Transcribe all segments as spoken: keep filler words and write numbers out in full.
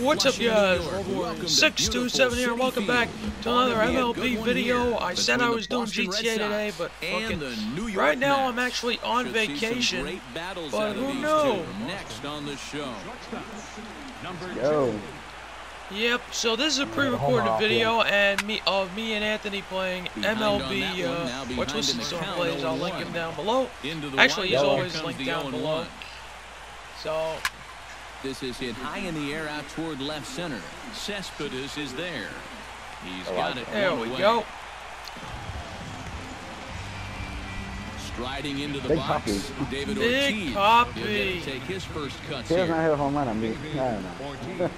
what's up guys? six two seven here, and welcome back to another M L B video. I said I was doing G T A today, but fucking right now I'm actually on vacation, but who knew? Yo. Yep, so this is a pre-recorded video and me of me and Anthony playing M L B, uh, which Listen Storm plays. I'll link him down below. Actually, he's always linked down below. So... This is hit high in the air out toward left center. Cespedes is there. He's got it. There we go. Striding into the Big box. copy. David Big Ortiz. copy. He'll get to take his first cuts He doesn't here. hit a home run. I'm being, I don't know.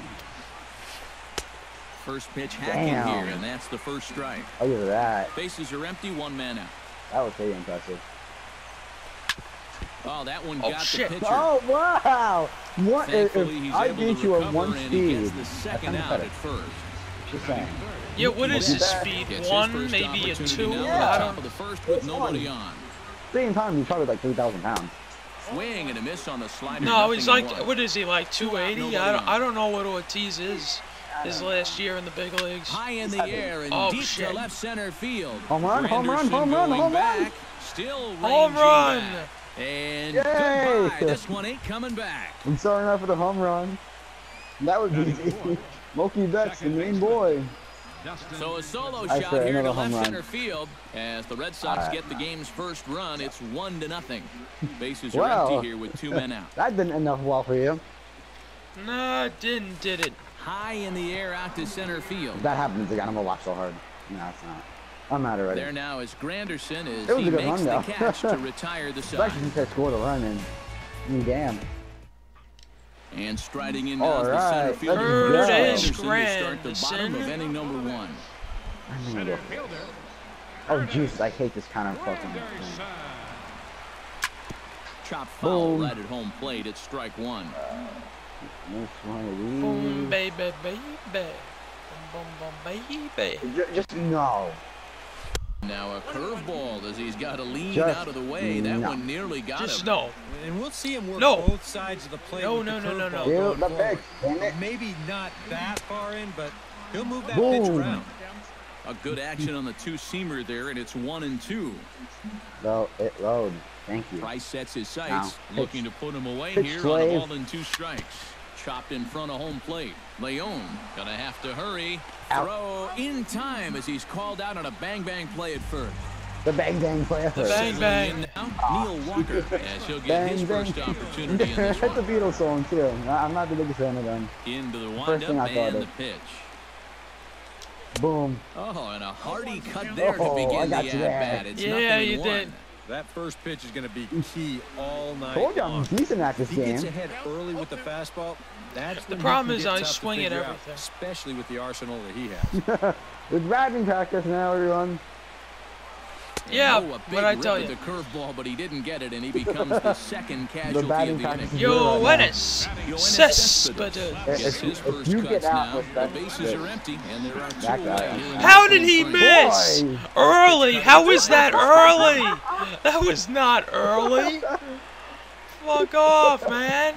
First pitch hacking Damn. here, and that's the first strike. Look at that. Bases are empty, one man out. That was pretty impressive. Oh, that one Oh, got shit. the pitcher. Oh, wow. What if, Thankfully, if he's I able beat to you at recover, one and he speed? gets the That's second kind of out better. at first. Just saying. Yeah, what is his That- speed? Gets his One, first maybe a opportunity two? now I at the top don't... of the first with It's nobody one. on. Same time, he's probably like three thousand pounds. Swing and a miss on the slider. No, he's nothing like, one. what is he, like two eighty? Nobody I don't, on. I don't know what Ortiz is his last year in the big leagues. High in the Heavy. air and Oh, deep shit. to left center field. Home run, home run, Granderson home run, going home run. back. Still Home ranging run! back. And Yay! goodbye. This one ain't coming back. I'm sorry enough for the home run. That was easy. Mookie Betts, the main boy. So a solo I shot swear, here to another home left run. center field as the Red Sox Alright. get the game's first run. It's one to nothing. Bases Wow. are empty here with two men out. That didn't end up well for you. Nah, didn't, did it. High in the air out to center field. If that happens again, I'm gonna watch so hard. No, it's not. I'm out already. There now is Granderson as It was he a good makes run, the though. catch to retire the side. Especially since I scored a run and me damn. And striding in All now is the center right, fielder. let's go. Granderson to start the Granderson. bottom of inning number one. I'm gonna go. Oh jeez, I hate this kind of fucking thing. Chop foul Boom. right at home plate. It's strike one. This one Boom, of baby, baby. Boom, boom, boom, baby. these. Ju- Just no. Now a curveball as he's got a lean Just out of the way. That no. one nearly got Just him. no. And we'll see him work No. both sides of the plate. No, with no, the no, no, no. curveball Ew, going the forward. pitch, damn it. Maybe not that far in, but he'll move that pitch Boom. around. A good action on the two-seamer there, and it's one and two. No, it load. Thank you. Price sets his sights, Now, looking to put him away pitch here on slave. a ball and two strikes. Chopped in front of home plate. Leon gonna have to hurry. Out. Throw in time as he's called out on a bang-bang play at first. The bang bang play The bang bang. In now, Neil Walker, as he'll get Bang his bang. first opportunity in this That's a one. Beatles song too. I- I'm not the biggest fan of them. Into the First thing I windup thought and of. the pitch. Boom. Oh, and a hearty cut there Oh, to I begin the got you there. at-bat. It's Yeah, nothing you in did. one. That first pitch is going to be key all night Told you I'm long. decent at this If he gets game. ahead early with the fastball, that's The when he problem can is get I tough to swing at figure out, everything. especially with the arsenal that he has. It's batting practice now, everyone. Yeah, Oh, a big what I rip tell at you. the curveball, but he didn't get it, and he becomes the second casualty batting of the practice inning. is good right now. Yoenis Yoenis Cespedes. Gets If- his if first you cuts get out now. with The that- bases are empty, and there are two That guy. away here in the How did he front. miss? Boy. Early? How was that early? That was not early. Fuck off, man.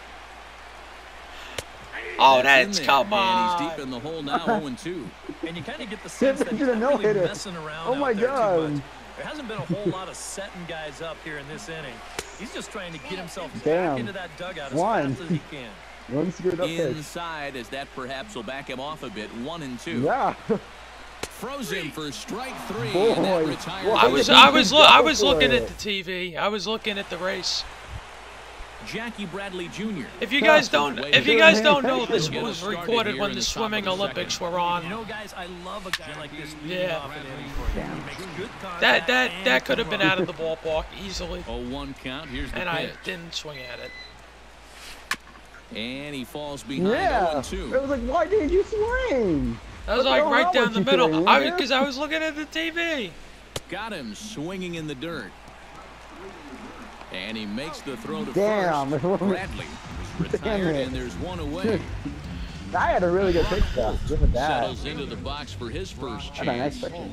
Oh, That's that's in there, come And he's deep on. in the hole now, oh and two. And you kind of get the sense that Did he's a not really no-hitter. messing around Oh my out there God. too much. There hasn't been a whole lot of setting guys up here in this inning. He's just trying to get himself Damn. back into that dugout as One. fast as he can. One screwed up pitch. Inside, as that perhaps will back him off a bit, one and two. Yeah. Frozen for strike three, Boy. and that retires. Boy. I was, I was, lo I was looking at the T V. I was looking at the race. Jackie Bradley Junior If you guys don't, if you guys don't know, this was recorded when the swimming Olympics were You on. know, guys, I love a guy like this leading Yeah. off an inning for you. He makes good contact That that and that could can have been run. out of the ballpark easily, oh one count, here's the and I pitch. didn't swing at it. And he falls behind oh Yeah. and two. It was like, why didn't you swing? I was What like the right hell down was the you middle. doing, I man? because I was looking at the T V. Got him swinging in the dirt. And he makes the throw to Damn. first. Bradley was retired, it. and there's one away. I had a really good pitch though. Just with that. Settles into the box for his first I had a nice chance. pitch.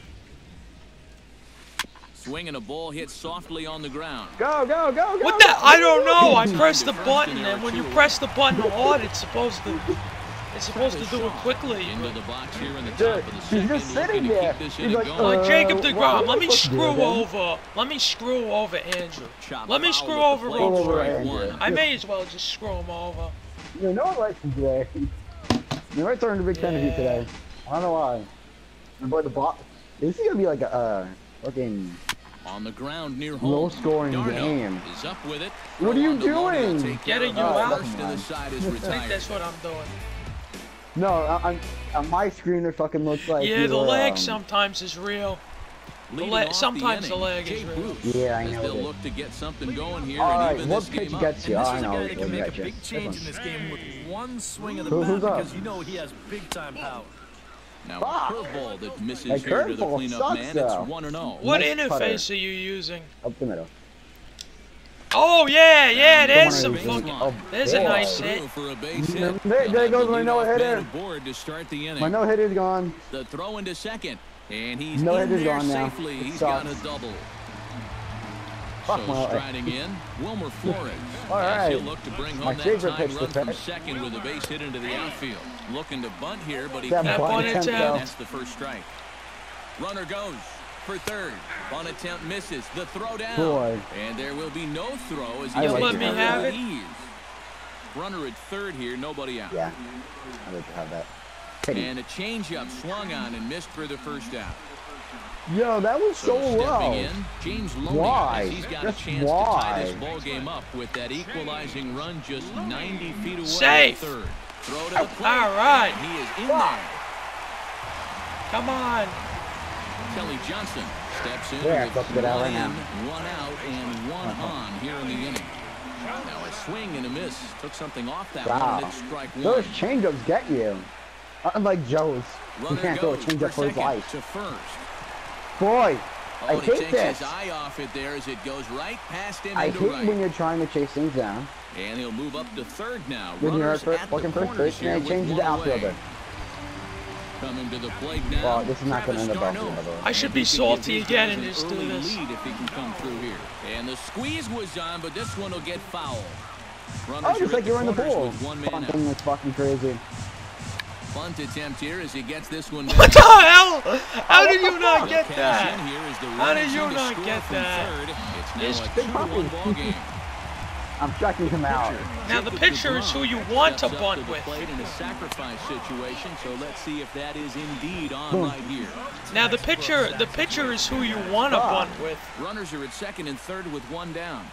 Swinging a ball hit softly on the ground. Go, go, go, go. What the? I don't know. I pressed the button, and when you press the button hard, it's supposed to It's supposed to do it quickly. Into the box here in the Dude, top of the he's second, just sitting looking to there. keep this He's inning like, going. Like uh, Jacob what- DeGrom, what let am me I supposed to do, screw then? over. Let me screw over Andrew. Chop Let me foul screw at the over plate, Roll over strike Andrew. one. I may as well just screw him over. You know what today? You might turn to Big Ten of you Yeah. today. I don't know why. But the bot. This is gonna be like a uh, fucking On the ground near home. low-scoring Darno game. is up with it. What are you Throw on to Maloney to doing? take care Getting of you it. out? First to the side is I think retired. that's what I'm doing. No, I, I'm, on my screen it fucking looks like. Yeah, you the were, leg um, sometimes is real. Leading le- off sometimes the inning, leg is Jay real. Bruce, Yeah, I as know they'll it is. look to get something going here All and right, even what this pitch game up. gets you? And this I is a know. guy that what can you make a got you. big change in this game with one swing of the Who- bat who's up? because you know he has big-time power. Now Fuck. a curveball that misses That here to the curveball cleanup sucks, man. though. It's one and oh. What Nice interface are you using? Up the middle. Oh yeah, yeah, The there's one some who's- fucking. oh, There's a boy. nice Through hit. for a base There- hit. there They'll have goes the my no leadoff man hitter. aboard to start the inning. My no hitter's gone. The throw into second, and he's No in hitter's there gone now. safely. It He's got a sucks. double. Fuck So my- striding in, Wilmer Flores. All As right. he'll look to bring My home that favorite tying pitch run to from pitch. second with a base hit into the outfield. Looking to bunt here, but he That can't. bunt attempt, though. That's the first strike. Runner goes for third. Bunt attempt misses. The throw down. Boy. And there will be no throw as I he like takes it. it Let me have with it. ease. Runner at third here, nobody out. Yeah. I'd like to have that. Pity. And a changeup swung on and missed for the first out. Yo, that was so, So stepping low. in, James Loney, Why? as he's got Just a chance why? to tie this ball game up with that equalizing run just ninety feet away. Safe. At third. Throw to the plate. All right. And he is in there. Come on. Kelly Johnson steps in Yeah, with let's get out one right now. in, one out, and one on here in the inning. Now a swing and a miss. Took something off that Wow. one. It's strike one. Those changeups get you. Unlike Joe's. You Runner can't throw a goes changeup for for his second life. to first. Boy, Oh, I and he hate takes this. his eye off it there as it goes right past him I into hate right. when you're trying to chase things down. And he'll move up to third now. When you're Runners at at fucking the first corners base, here and it with changes one to away. outfielder. Coming to the plate now. Well, this is not gonna Travis end up d'Arnaud. outfielder. I should And be he can salty give his again guys and an just do early this. lead if he can come through here. And the squeeze was on, but this one will get foul. Runners Oh, just are like at you're in the corners pool. with one man out. Fucking is fucking crazy. Bunt attempt here as he gets this one What back. the hell? How did you not They'll get cash that? in here as the How did runners you in to not score get from that? third. It's It's now a Big two to one Papi. ball game. I'm checking him out. Now the Jacob pitcher is who you DeGrom want to steps up bunt the with. plate in a sacrifice situation, so let's see if that is indeed on Boom. right here. Now the pitcher, the pitcher is who you want to Ah. bunt with. Runners are at second and third with one down.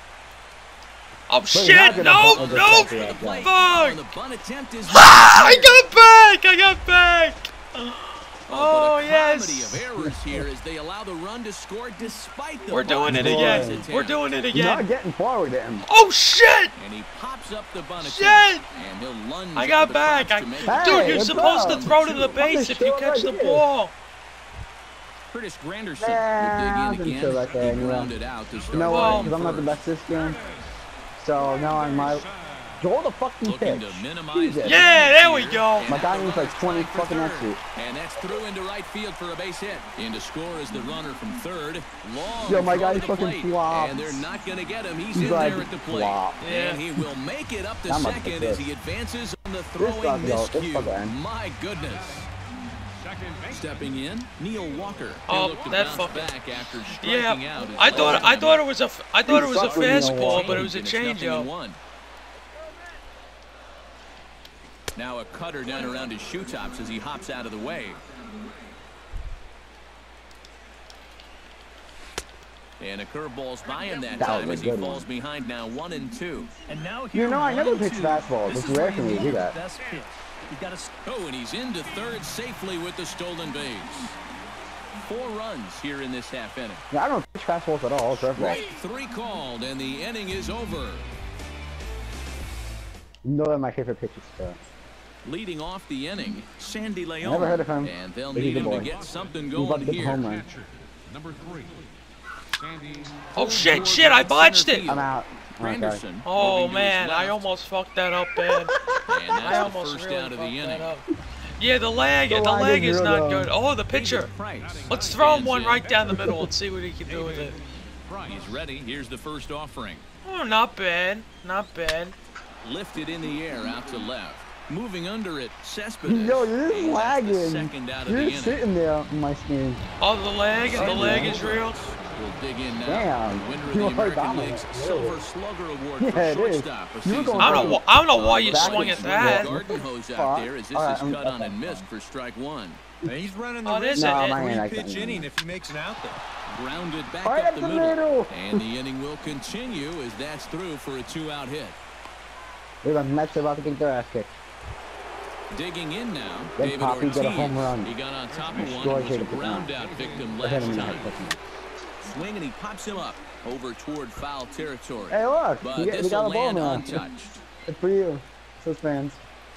Oh you're not shit! gonna No, bunt with no! this guy, The plate. Fuck! And the bunt attempt is Ah! I got back! I got back! Oh, Oh but a comedy yes! of errors here as they allow the run to score despite the We're doing it bunt again. attempt. We're doing it You're not again. getting forward at him. Oh shit! And he pops up the bunt Shit! attempt. And he'll lunge I up got the back. crops I, to make it. Hey, dude, you're what's supposed to up? throw to the I'm base just if you chilling catch right the here. ball. Curtis Granderson Yeah, will I dig can in chill again. right there He anyway. grounded out to You start know Well- what? Because I'm not the best this game. So now I'm my. Throw the fucking Looking pitch. to minimize Jesus. the Yeah, there we damage go. here. My And guy that needs runner like twenty flying for fucking third. exit. And that's through into right field for a base hit. In to score is the runner from third. Long Yo, my throw guy to the fucking plate. flops. And they're not going to get him. He's, He's in like, there at the plate. flop. And Yeah. he will make it up to I'm up second to as this. he advances on the This throwing sucks, though. This miscue. fucking- My goodness. Stepping in, Neil Walker. Oh, He'll look to that bounce fucking- back after striking Yeah, out his I thought last I time. thought it was a f- I thought it was a suck when you don't fastball, want but it was a And it's nothing in changeup. one. Now a cutter down around his shoe tops as he hops out of the way. And a curveball's by him that, That time was as a he good falls one. behind now one and two. And now You here, know, I never one and pitch two. fastballs. This It's is rare where for you me to do need that. the best pitch. You got to Oh, and he's into third safely with the stolen base. Four runs here in this half inning. Yeah, I don't pitch fastballs at all. It's curveball. Strike three called, and the inning is over. You know that my favorite pitch is uh, Leading off the inning, Sandy Leon. Never heard of him. And they'll But he's need a him to boy. get something He's going about to get the here. home run. Number three, Sandy. Oh shit, shit! I botched it. I'm out. Okay. Granderson Oh moving to his man, I left, almost fucked that up bad. and I that's the almost first really out of the fucked that inning. up. Yeah, the leg, The the leg leg is is real not low. good. Oh, the pitcher. Price Let's throw him stands one in. right down the middle and see what he can do with it. He's ready. Here's the first offering. Oh, not bad, not bad. Lifted in the air out to left. Moving under it, Cespedes. Yo, you're just lagging. Second out of You're the just inning. sitting there on my screen. Oh, the leg, the leg is real. We'll dig in now. Damn. Winner of You the are American dominant. League's Really? Silver Slugger Award Yeah, for it is. shortstop. You were going I don't know. wh- I don't know why you Back swung is- at that. Garden hose Fuck. out there as this All right, is I'm- cut on and missed for strike one. And he's running the Oh, risk this No, is my it. hand, I three pitch can't. inning if he makes an out there. Grounded back Right up up the the middle. middle. And the inning will continue as that's through for a two-out hit. Look, the Mets are about to get their ass kicked. Digging in now, Then David Poppy Ortiz. got a home run. He got on top of one Destroy and was a Jacob Brown. ground out victim Look at him last in the time. head clicking. Swing and he pops him up over toward foul territory. Hey, look. But We got, we this got will a ball land now. untouched. Good for you. Those fans.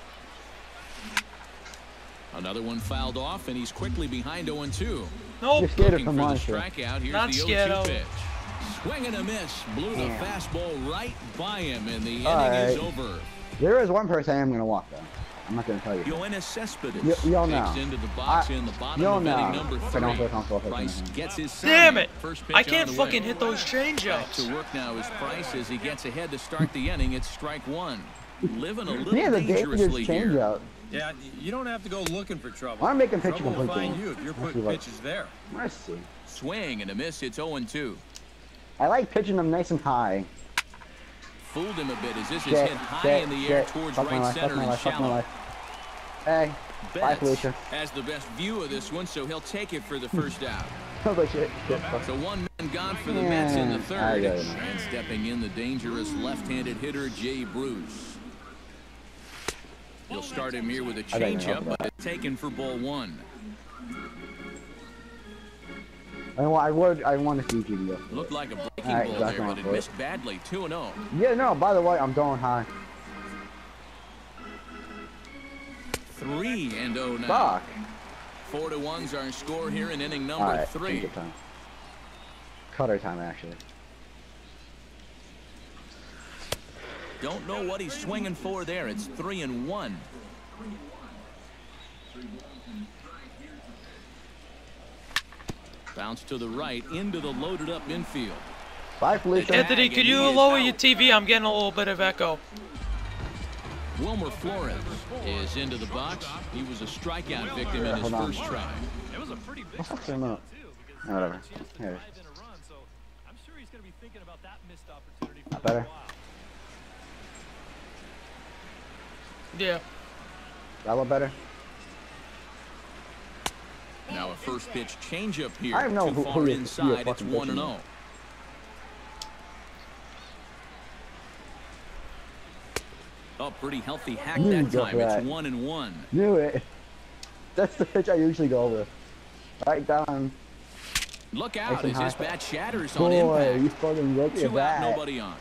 Another one fouled off, and he's quickly behind oh and two. Nope. You're scared of Looking for the Monster. strikeout. Here's Not the scared oh of. two pitch. Swing and a miss. Blew the Damn. fastball right by him, and the inning All is right. over. There is one person I am going to walk, though. I'm not going to tell you. Yoenis Cespedes Y- y'all know. takes into the box I- in the bottom y'all of inning know. number If I don't feel three. comfortable with it, Price then- gets his Damn sign. it! First pitch I on can't the fucking way. hit those Back changeups. to work now is Price as he gets ahead to start the inning. It's strike one. Living a little Yeah, the dangerous dangerously here. changeup. Yeah, you don't have to go looking for trouble. I'm making pitch Trouble will complete find game. you if you're Let's putting see what- pitches there. Mercy. Swing and a miss. It's oh and two. I like pitching them nice and high. Fooled him a bit as this is Shit, hit high shit, in the air shit. towards Fuck my right life, fuck center my and life, fuck my shallow. life. Hey. Bye, Betts Felicia. has the best view of this one, so he'll take it for the first out. Oh, but shit. Shit. Fuck. So one man gone for the Mets in the Yeah, third. I got it. And stepping in, the dangerous left-handed hitter, Jay Bruce. He'll start him here with a I got it, changeup, I'll but it's taken for ball one. I, wa- I would. I want to see you go. Looked like a breaking All right, ball back there, on but it foot. missed badly. two and oh. Yeah, no. By the way, I'm going high. three and oh now. Fuck. Four to one's our score here in inning number All right. three. Change time. Cutter time, actually. Don't know what he's swinging for there. It's three and one. Bounce to the right into the loaded up infield. Bye, Felicia. Anthony, could you lower your T V? I'm getting a little bit of echo. Wilmer Flores is into the box. He was a strikeout victim in his Hold on. first try. It was a pretty big What's strike him up? too, because Oh, whatever. he just Here it is. dived in a run, so I'm sure he's going to be thinking about that missed opportunity for Not a little better. while. Yeah. That look better? Now a first pitch changeup here. I don't know Too who- far who you- inside. who you're It's fucking one and pitching oh. Oh, pretty healthy hack You that go time. for that. It's one and one. Knew it. That's the pitch I usually go with. Right down. Look out Nice and as this high. bat shatters on Boy, impact. you fucking look at Two out, that. nobody on.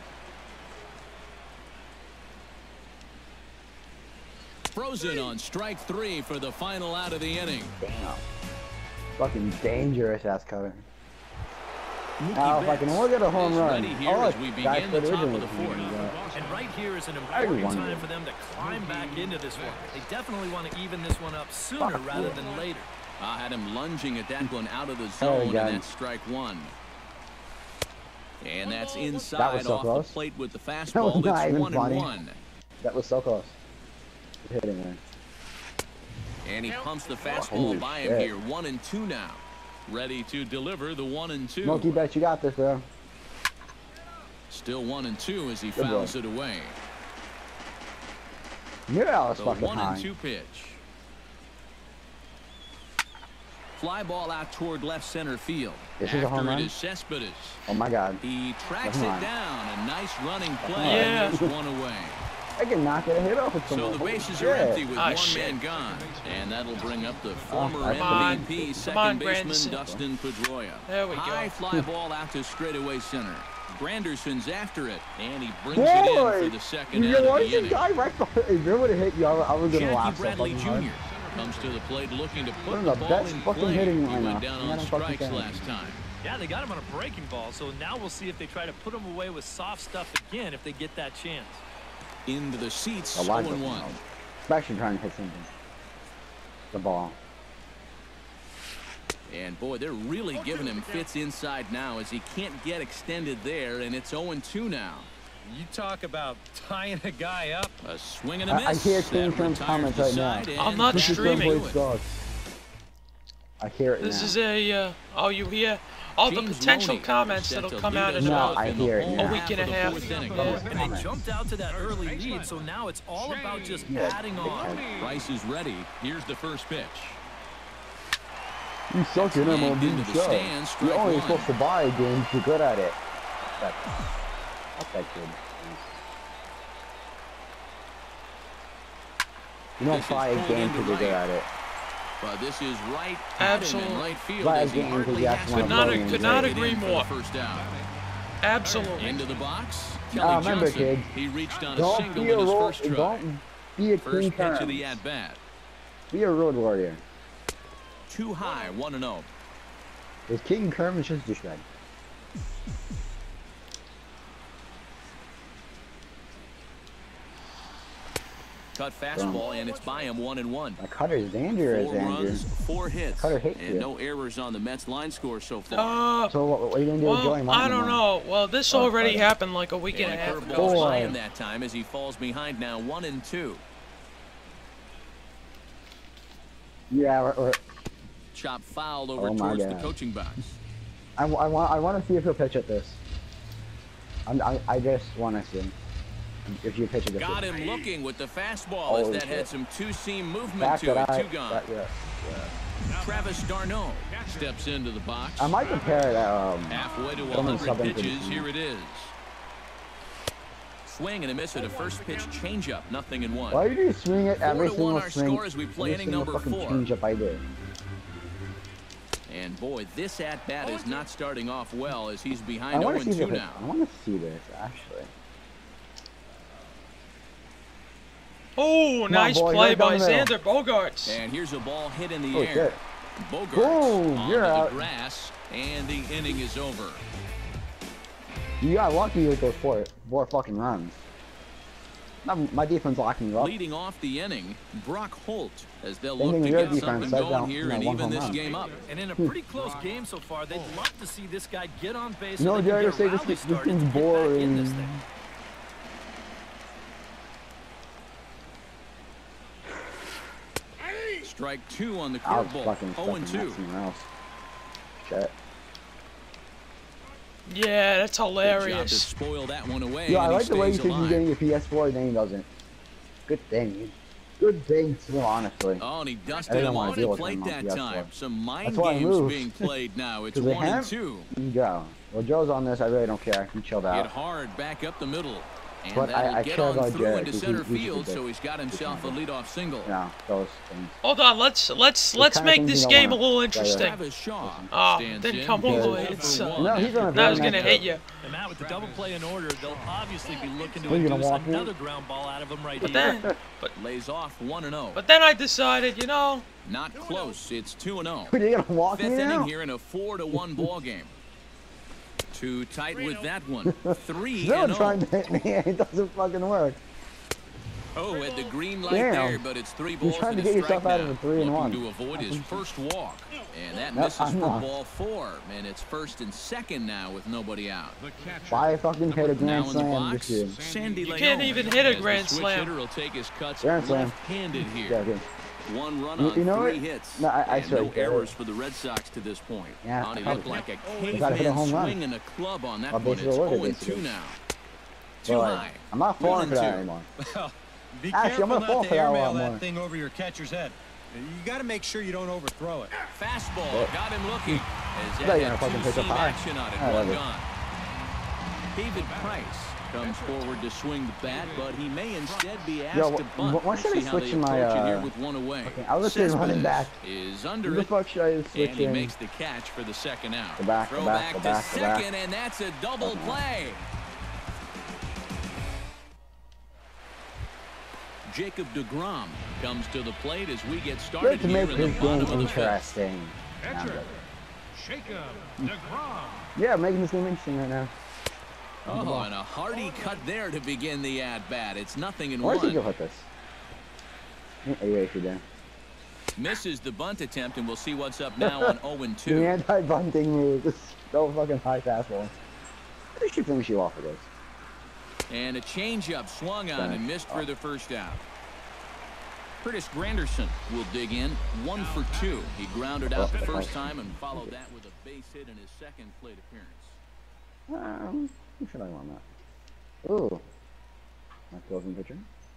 Frozen on strike three for the final out of the inning. Damn. Fucking dangerous ass cutter. Mookie Now, if I Betts can look at a home is run. ready here Oh, as we guys, begin the but top of originally the fourth. he was, uh, And right here is an I important wonder. time for them to climb back into this one. They definitely want to even this one up sooner Fuck rather yeah. than later. I had him lunging at that one out of the Oh, zone, and God. that's strike one. And that's That inside was so off close. the plate with the That was fastball. not It's even one funny. and one. That was so close. Hitting man. And he pumps the Holy fastball by him shit. here. One and two now. Ready to deliver the one and two. Mookie Betts, you got this, bro. Still one and two as he Good fouls boy. it away. Knew that was The fucking one high. and two pitch. Fly ball out toward left center field. This is a home After run? it is Cespedes. Oh my God. He tracks Come it on. down. A nice running play. on. Yeah. And there's one away. I can knock it a hit off with So someone. the Holy bases shit. are empty with Ah, one shit. man gone. And that'll bring up the Oh, former come on. M V P, Come second on, baseman Granderson. Dustin Pedroia. There we go. High fly ball out to straightaway center. Granderson's after it, and he brings it Boy! in for the second You out know of what? the The inning. guy right behind. If it would have hit you, I I was gonna Jackie laugh so Bradley fucking hard. Junior comes to the plate looking to One put of the the ball best in fucking play. hitting He lineup. went down Not on a fucking strikes fan. last time. Yeah, they got him on a breaking ball, so now we'll see if they try to put him away with soft stuff again if they get that chance. Into the seats, A oh lot and of one. Especially trying to hit something. The ball. And boy, they're really giving him fits inside now as he can't get extended there, and it's oh and two now. You talk about tying a guy up. A swing and a miss. I, I hear King Term's comments right now. I'm not streaming. I hear it This now. is a, uh, oh, you hear all the potential comments that'll come out in No, about I hear it a now. week and a half. Yeah. And they jumped out to that early lead, so now it's all about just adding on. Rice is ready. Here's the first pitch. You suck at M L B Into the show. stands, strike You're only one. supposed to buy a game if you're good at it. Fuck Fuck that kid. You don't This buy is a game pulled because you're into good right. at it. But this is right Absolutely. in right field. Buy a as he game because hardly you has actually to Could not, play could and not play. agree for the more. first out. Absolutely. Into the box. Ah, Kelly remember, Johnson. kid. He reached on a Don't single be a in his road. first try. Don't be a First King pitch of Term. the at bat. Be a road warrior. Too high. One and zero. Because King Kerm is just a douchebag. Cut fastball, and it's by him one and one. My cutter's dangerous, Four Andrew. runs, four hits, Cutter hates and you. no errors on the Mets line score so far. Uh, So what, what are you gonna do with Joey well, Martin I don't tomorrow? know. Well, this Oh, already fuck. happened like a week and a And a half curveball ago. Boy. by him that time as he falls behind now one and two. Yeah, or, or Chop fouled over Oh my towards the God. coaching box. I, I want I want to see if he'll pitch at this. I'm, I I just want to see if you pitch at this. Got him looking with the fastball as Holy that shit. had some two-seam movement Back to that it. I, Two gone. that, yeah, yeah. Travis d'Arnaud steps into the box. I might compare it. Um, Halfway to someone one hundred sub into pitches, this here it is. Swing and a miss at a first pitch changeup, nothing in one. why do you swing it every Four to one single our swing? score as we play every inning single number fucking four. change up I do. And boy, this at bat is not starting off well as he's I behind want oh to and see two this. now. I want to see this actually. Oh, on, nice boy, play right down by the middle. Xander Bogaerts. And here's a ball hit in the Oh air. shit! Bogaerts Boom, onto you're the out. grass, and the inning is over. You got lucky with those four four fucking runs. Not, my defense locking you up. Leading off the inning, Brock Holt, as they'll Same look thing to with your get defense, something set going down, here you know, and one even home this run. game up. And in a pretty close game so far, they'd love to see this guy get on base. No, so they can Jerry, get say this- rally this started thing's to get back in boring. this thing. Strike two on the I was curveball. fucking oh and stuck in two. somewhere else. Shit. Yeah, that's Good job to hilarious. spoil that one away. Yeah, I and he like the way he stays thinks he's alive. getting a P S four, then he doesn't. Good thing. Good thing, too, honestly. Oh, and he I dusted didn't him wanna on deal the with plate him on that P S four. time. Some mind That's why I games moved. being played now. It's Because they one and have- two. You go. Well, Joe's on this. I really don't care. He chilled Hit out. hard back up the middle. And But I- that'll I get care on about through Jared into because center he- he's field, the so he's got himself a leadoff single. No, those things. Hold on, let's let's The let's kind of make things this you don't game a wanna- little yeah, yeah. interesting. Travis Shaw Oh, stands didn't in come all the for way. one It's, uh, for one No, he's after on a That very was gonna nice hit job. you. And Matt, with the double play in order, they'll obviously be looking to What, you gonna induce walk me? another ground ball out of him right But here. then, lays off one and oh. but then I decided, you know, Not close. It's two and oh. Are you gonna walk me Fifth now? inning here in a four to one ball game. Too tight with that one. Three Still and trying oh. to hit me. It doesn't fucking work. Oh, at the green light Damn. there, but it's three balls trying for to the get yourself strike out of now. a three and Looking one. to avoid his first walk. And that Nope, misses I'm for not. ball four. And it's first and second now with nobody out. Why fucking hit a grand Now in the slam box, this year? Sandy You Leon. can't even hit a As the grand switch slam. hitter will take his cuts Grand slam. left-handed here. Yeah, okay. One run You- on you know three what? hits. No, I- I and swear, no get it. errors for the Red Sox to this point. Yeah, Bonnie I looked know. like a You gotta hit a caveman home run. swinging a club on that Well, one. bases It's are loaded, oh and two basically. now. Too But high. I'm not One falling and for that two. anymore. Well, be Actually, I'm careful gonna fall not for to that a airmail lot more. that thing over your catcher's head. You got to make sure you don't overthrow it. Fastball What? got him looking. As thought that you were gonna had fucking pick up two-seam high. action on it. I love One it. gone. David Price comes forward to swing the bat, but he may instead be asked Yo, to wh- bunt. wh- when should We'll I see how they switch my, approach it uh, here with one away. okay, I was gonna say running Cespedes back. is Who under the it, fuck should I switch and he in? makes the catch for the second out. Go back, Throw go back, back go to back, go back. second, and that's a double Fucking play. Jacob deGrom comes to the plate as we get started Good to here make in the this bottom game of the fifth. interesting. Now, Catcher, Jacob deGrom. yeah, making this game interesting right now. Oh, and a hearty cut there to begin the at-bat. It's nothing in Where did you one. go hit this? Yeah, yeah, you did. Misses the bunt attempt, and we'll see what's up now on oh and The two. anti-bunting move. This is so fucking high fastball. I think she finish you off with this. And a changeup swung on and missed for the first out. Curtis Granderson will dig in, one for two. He grounded out the first time and followed that with a base hit in his second plate appearance. Um, who should I want that? Ooh. My closing pitcher.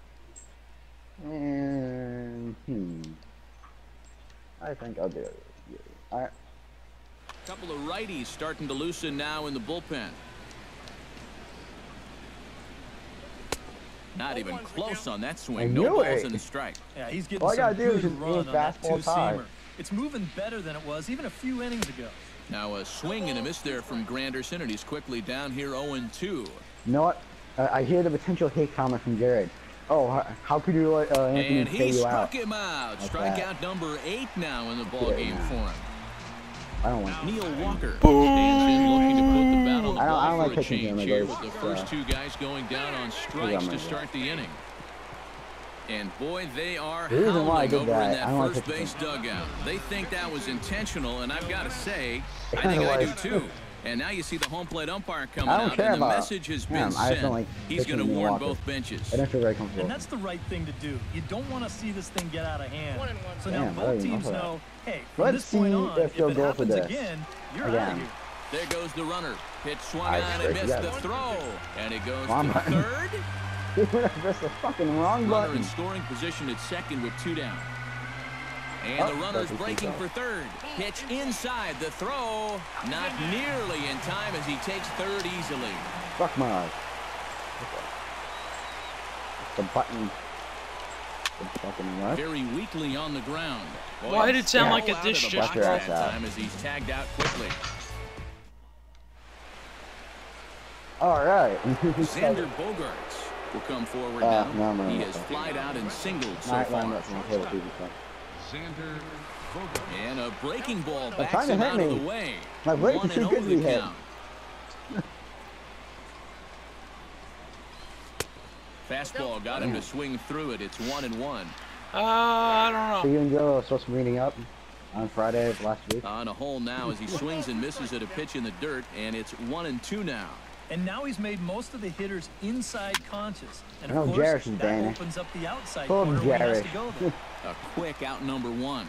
And, hmm. I think I'll do it. All right. Couple of righties starting to loosen now in the bullpen. Not even close on that swing. No balls in the strike. Yeah, he's getting All I gotta some do is good just run aim on that fastball high. two-seamer. It's moving better than it was even a few innings ago. Now a swing and a miss there from Granderson, and he's quickly down here oh and two. You know what? Uh, I hear the potential hate comment from Jared. Oh, how, how could you let uh, Anthony And K he you struck out? him out. Like Strikeout that. number eight now in the ball Yeah, game yeah. for him. I don't want. Neil Walker stands in looking to put the bat on the I don't- I ball don't like for a pitching change him, here I with the guess. first Uh, two guys going down on strikes my to God. start the inning. And boy, they are The reason why I howling did over that, in I that don't like first pitching. base dugout. They think that was intentional, and I've got to say, I kinda think I do was. too. And now you see the home plate umpire coming I don't out, care and the about message has him. been I just sent. don't like He's pitching going to Neil warn Walker. both benches. I don't feel very comfortable. And that's the right thing to do. You don't want to see this thing get out of hand. So now Damn, I both didn't teams know that. know, hey, from Let's this point see on, if if they'll it go for happens this. again, you're out Again. of here. There goes the runner. Pitch swung I on and swear, missed you the got it. throw. And it goes Come to on. third. You would have pressed the fucking wrong Runner button. in scoring position at second with two down. And Oh, the runner's that's a breaking good for third. Pitch inside the throw. Not nearly in time as he takes third easily. Fuck my eyes. The button. The fucking what? Very weakly on the ground. Why did it sound Boy, like a out of dish the just box broke? that time as he's tagged out quickly. All right. Xander Bogaerts will come forward Uh, now. no, no, he no, has no. flied out and singled so Not far. one that's my favorite people. so. Xander Bogaerts. And a breaking ball trying backs to him hit out of me. the way. My break One is too and good oh to be the hit. count. Fastball got him to swing through it. It's one and one. Uh, I don't So know. you and Joe are supposed to be meeting up on Friday of last week. On a hole now as he swings and misses at a pitch in the dirt, and it's one and two now. And now he's made most of the hitters inside conscious. And I know of course, Jarrett's is that Danish. opens up the outside Full corner when he has Jarrett. to go there. A quick out number one.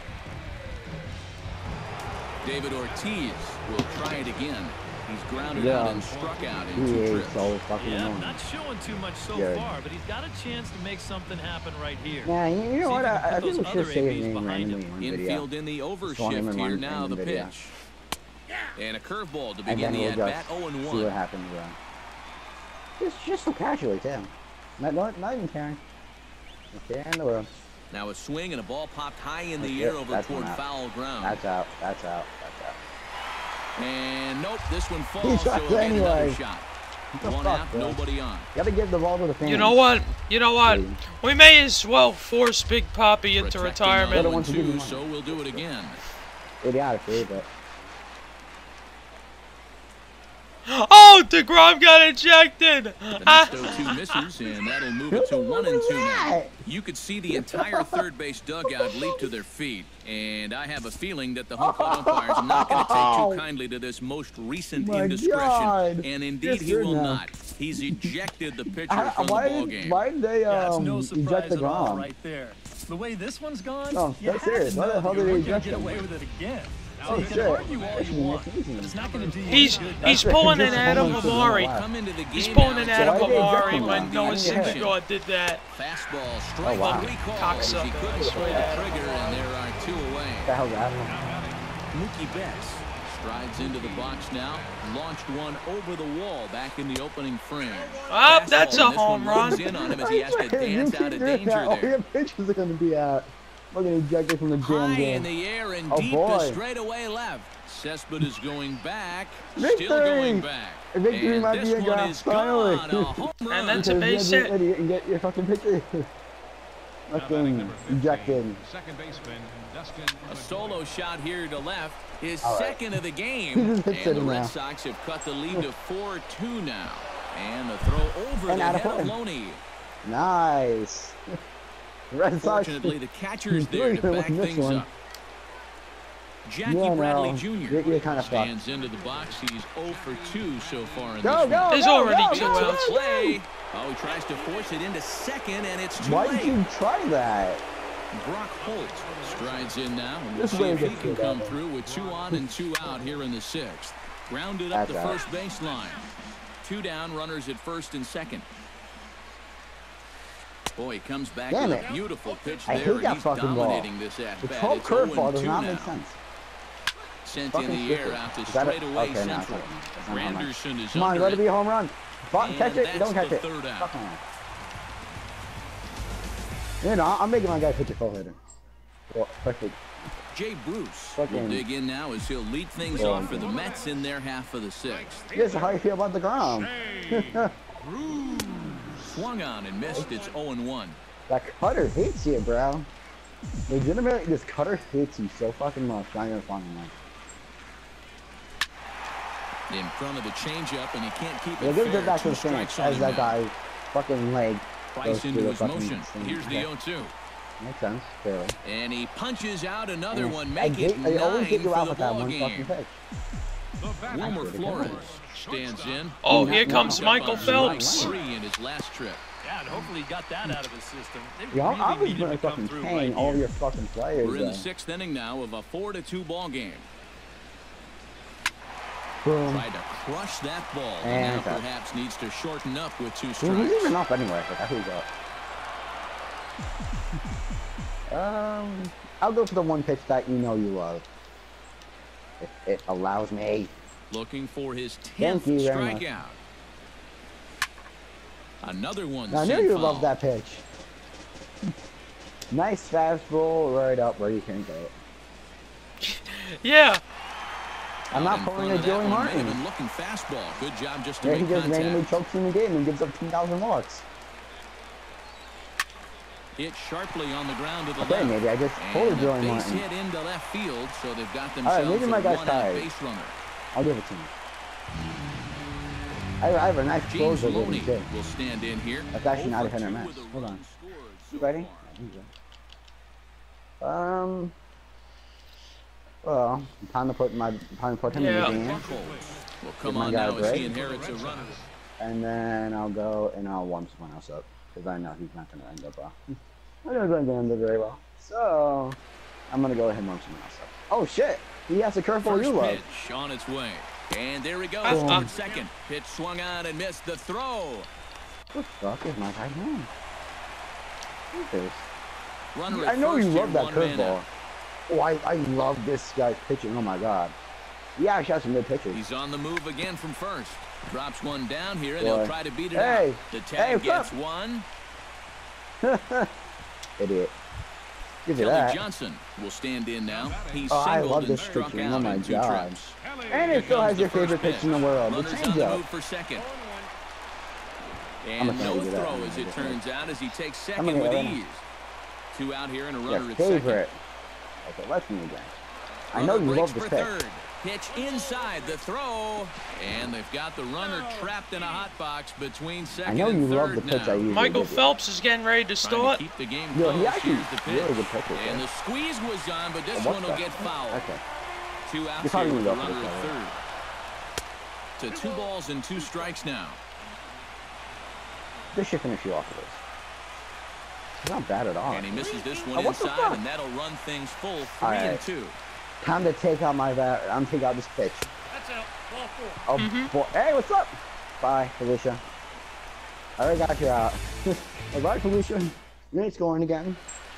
David Ortiz will try it again. He's grounded Yeah. out and struck out in He two is trips. so fucking Yeah, annoying. not showing too much so Jared. far, but he's got a chance to make something happen right here. Yeah, you, you know See what? if he I, can I put think we those should other say his A Bs name behind randomly him. in one video. Infield in the Just want him overshift in here one now, the random video. pitch. And a curveball to And begin then the we'll at-bat, just oh and see what one. happens. Uh, just, just so casually, too. Not, not, not even caring. Not caring in the world. Now a swing and a ball popped high in the That's air it. over That's toward one out. foul ground. That's out. That's out. That's out. And nope, this one falls, so shot he'll get anyway. another shot. What the One fuck, out, bro? nobody on. Gotta give the ball to the fans. You know what? You know what? Please. We may as well force Big Poppy into Protecting retirement. oh and want to give him two, money. so we'll do it again. Idiotically, but. Oh, DeGrom got ejected! The Ah. next oh two misses, and that'll move it to one and two now. You could see the entire third base dugout leap to their feet, and I have a feeling that the home plate umpire is not going to take too kindly to this most recent My indiscretion, God. and indeed Yes, he sir, will now. not. He's ejected the pitcher I, from the why, ball did, game. why did they Yeah, it's um, no eject surprise the at all Grom? right there. The way this one's gone, No, you so have serious. to Why know the hell that did you're they going to eject get him? away with it again. Oh, So you can shit. argue all That should you be want, next season. but it's not going to do you He's any good. he's That's pulling right. an Just Adam almost Amari. wow. Come into the game He's pulling now, an so Adam why did they eject Amari him when then? Noah I didn't get it. Syndergaard did that. Fastball strike Oh, wow. one recall as he Cocksucker, couldn't I pull swear. the trigger, and there are two away. What the hell's that? Mookie Betts strides into the box now, launched one over the wall back in the opening frame. Oh, that's Fastball, a and this one home run. moves in on him as he has to You dance keep out of doing danger that. All there. your pitches are going to be out. We're going to eject it from the damn High game. in the air and Oh, deep boy. to straightaway left. Cespedes going back, Victory! still going back. A victory and might this be a one guy, is finally. gone, a home run. And that's a Because base you're an hit. idiot and get your fucking picture. Now batting Fucking number fifteen, ejected. second baseman Dustin A Pedroia. solo shot here to left, his All right. second of the game. He just And hits the it Red now. Sox have cut the lead to four two now. And the throw over And the out head of of play. Loney. Nice. Red Sox. Fortunately, the catcher's there to Really back won this things one. up. Jackie Yeah, Bradley no. Junior You're, you're kind of fucked. stands into the box. He's zero for two so far in Go, this go, one. There's go, already go, two go, outs. go, Play. Oh, he tries to force it into second, and it's too Why late. did you try that? Brock Holt strides in now, and we'll This see way if he gets can good, come though. through with two on and two out here in the sixth. Grounded up That's the out. first baseline. Two down, runners at first and second. Boy, he comes back Damn with it. a beautiful pitch I there, hate and that he's fucking ball. dominating this at The bat. twelve It's curveball does oh not and two make now. sense. Sent in Fucking the air stupid. out to Is that a- straightaway okay, no, it's central. not- it's not home run. Granderson is Come on, under let it it. be a home run. But And catch it, that's don't catch the it. third out. Fuck on. You know, I'm making my guy pitch a full hitter. Well, perfect. Jay Bruce Fucking- will dig in now as he'll lead things Yeah. off for the Mets in their half of the sixth. This is how you feel about the ground. Swung on and missed. It's oh and one. That cutter hates you, bro. Legitimately, this cutter hates you so fucking much. Not even fun enough. In front of the changeup, and he can't keep it Yeah, give it fair. back to Two the finish strikes on as him that now. guy fucking leg goes Price through into the his fucking motion. thing. Here's the Yeah. oh two. Makes sense, clearly. And he punches out another And one, I, make it get, I always nine get you for out the with that ball one fucking game. pitch. Wilmer Actually, Flores stands in. Oh, Yeah, here yeah. comes Yeah. Michael Up on strike Phelps. Three in his last trip. Yeah, and hopefully he got that out of his system. They Yeah, really I was need him gonna to come fucking through hang right all here. your fucking players. We're in the though. sixth inning now of a four to two ball game. Boom. Tried to crush that ball, and And now it's out. perhaps needs to shorten up with two Who's strikes. even up anyway? Like, who's up? Um, I'll go for the one pitch that you know you love. If it allows me. Looking for his Thank tenth you very much. strikeout. Another one. I knew sent you foul. loved that pitch. Nice fastball right up where you can't get it. Yeah. I'm Out not in pulling front a of that Joey one, may have Martin. been looking fastball. Good job just to Yeah, he make just randomly contact. chokes in the game and gives up ten thousand marks. Hit sharply on the ground to the Okay, left. maybe I just pulled a And a Joey base Martin. hit into left field, so they've got right, themselves maybe my a guy's one-out tired. base runner. I'll give it to him. I, I have a nice James closer with Loney him too. will stand in here. That's actually not a oh for hit or two miss. with a Hold run on. scored You so ready? far. Um. Well, time to put my time to put him Yeah. in the game, Buchholz will come my on guy a now as he break. inherits a runner. and then I'll go and I'll warm someone else up because I know he's not going to end up well. I know he's not going to end up very well. So I'm going to go ahead and warm someone else up. Oh shit! He has a curveball you First love. pitch on its way. And there he goes Uh, uh. towards second. Pitch swung on and missed the throw. What the fuck is my guy doing? What is this? Runner I at know you first here, love that one man curveball. out. Oh, I, I love this guy's pitching. Oh my god. He actually has some good pitches. He's on the move again from first. Drops one down here, and Boy. he'll try to beat it Hey. out. The Hey, tag what's gets up? one. Idiot. Give you Kelly that. Johnson will stand in now. He's Oh, I singled love and this struck pitching. out Oh my in two god. trips. And Here it still comes has your the first favorite pitch in the world, the Runners on the changeup. move for second. I'm And not gonna no do that. throw, I'm as gonna it do that. turns out, as he takes I'm second gonna with go in. ease. Two out here and a Your runner at second. favorite. Okay, let's me again. I know Runner you breaks love this for pitch. third. Pitch inside the throw, and they've got the runner trapped in a hot box between I second know you and love third the pitch I now. usually Michael give you. Phelps is getting ready to Trying to start. keep the game Yo, close. he actually Here's the pitch. really good pitcher, And yeah. the squeeze was on, but this Oh, what one will the- get fouled. Okay. Two outs You're probably here with a gonna go for runner this at third. To two balls and two strikes now. This should finish you off with this. It's not bad at all. And he misses this one Oh, what the inside, fuck? and that'll run things full three All and right. two. Time to take out my bat. I'm taking out this pitch. That's out. Ball four. Oh, Mm-hmm. boy. Hey, what's up? Bye, Felicia. I already got you out. Hey, bye, Felicia. You ain't scoring again.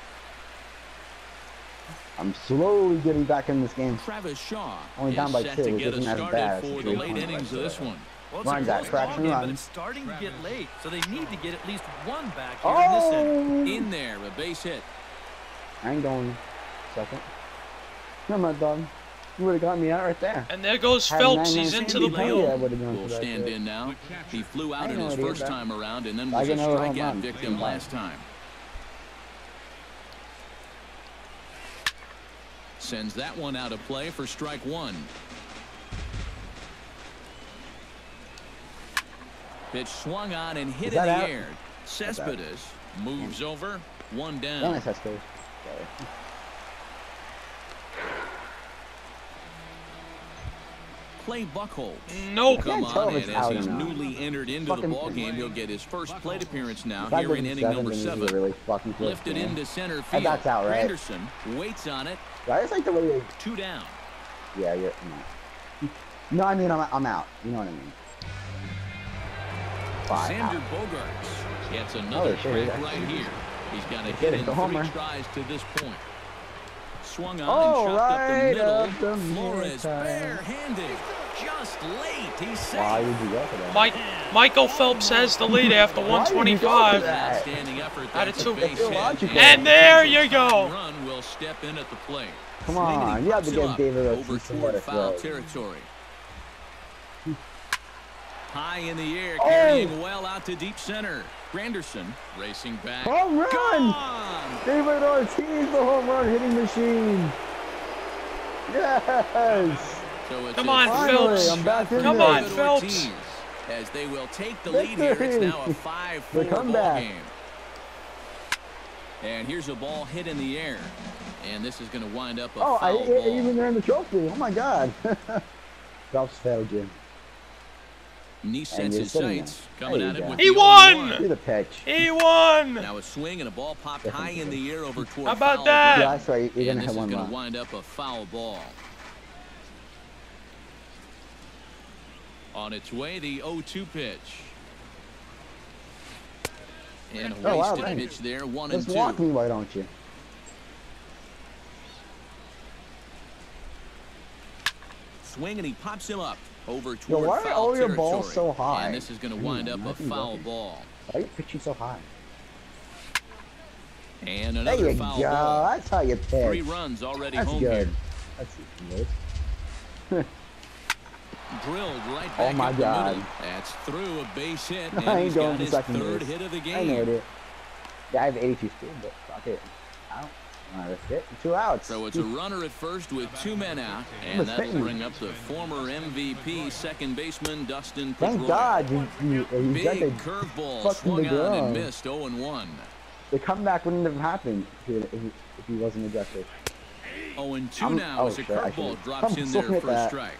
I'm slowly getting back in this game. Travis Shaw Only is down by set two, to which get isn't us as started bad as for the the three late points. innings of this one. Well, it's Runs a that close fraction ball game, run. but it's starting to get late, so they need to get at least one back here in this inning. Oh! In there, a base hit. I ain't going second. No, my dog. You would have got me out right there. And there goes Had Phelps. nine He's nine into the Sandy wheel. Penny, I would have gone Will for that stand shit. in now. He flew out I in know his it is, first bro. time around and then I was a can know home strikeout run. victim Yeah. last time. Sends that one out of play for strike one. Pitch swung on and hit Is in the that out? air. Cespedes moves over, one Don't down. let that go. Clay Buchholz. Nope. Come tell on, if and it's as out or he's not. newly entered into the Fucking ball thing. game, he'll get his first plate appearance now If I here go in to inning seven, number then this is seven. a really fucking close Lifted game. into center And field. that's out, right? Granderson waits on it. I just like the way they... Two down. Yeah, you're... No, no I mean, I'm, I'm out. You know what I mean. Five Xander out. Bogaerts gets another Oh, shit, track that's right easy. here. He's got a Hit hit it, in go homer. three tries to this point. Swung on Oh, and chopped right up up the the middle. Flores middle. barehanded. Just late. He's safe. Why would you go for that? Mike, Michael Phelps has the lead after one twenty-five. Outstanding effort. Out of That's two. a base hit. Illogical. And there you go. Run will step in at the plate. Come Swing and on, he you have to pops him give up David a over piece of toward lettuce, foul right? territory. High in the air, Oh! carrying well out to deep center. Granderson racing back. Home run! Gone! David Ortiz, the home run hitting machine. Yes! So it's Come a on, three-run Phelps. I'm back in Come there. on, David Phelps. Ortiz, as they will take the lead here. It's Victory. now a five four The ball comeback. game. And here's a ball hit in the air. And this is going to wind up a Oh, I, foul I ball. even earned the trophy. Oh my God. Phelps failed you. Knee And sets you're his sitting sights. there. Coming There at you him go. with He the won! oh See the pitch. He won. Now a swing and a ball popped high in the air over toward How about foul that? Yeah, ground. that's right. You're And gonna this have is one going left. to wind up a foul ball. On its way, the oh two pitch. And a Oh, wow, wasted thanks. pitch there, one Just and two. walk me, why don't you? Swing and he pops him up over Yo, toward why are foul all your territory. balls so high? And this is going to wind Damn, up a nothing foul lucky. ball. Why are you pitching so high? And There another you foul go. ball. That's how you pitch. Three runs already That's home good. here. That's good. Drilled right Oh back my up God. the middle. That's through a base hit, and I ain't he's going got for his second third base. hit of the game. I know it. Yeah, I have eighty-two speed, but fuck it. Out. Alright, that's it. Two outs. So it's a runner at first with two men out, and What's that'll hitting? bring up the former M V P second baseman Dustin Thank Pedroia. God you, you, you got Big the curveball fucking swung on DeGrom. and missed oh and one. the comeback wouldn't have happened if he, if he, if he wasn't ejected. oh and two I'm- now oh, as a shit, I curveball should've- drops I'm in so there at for a that. strike.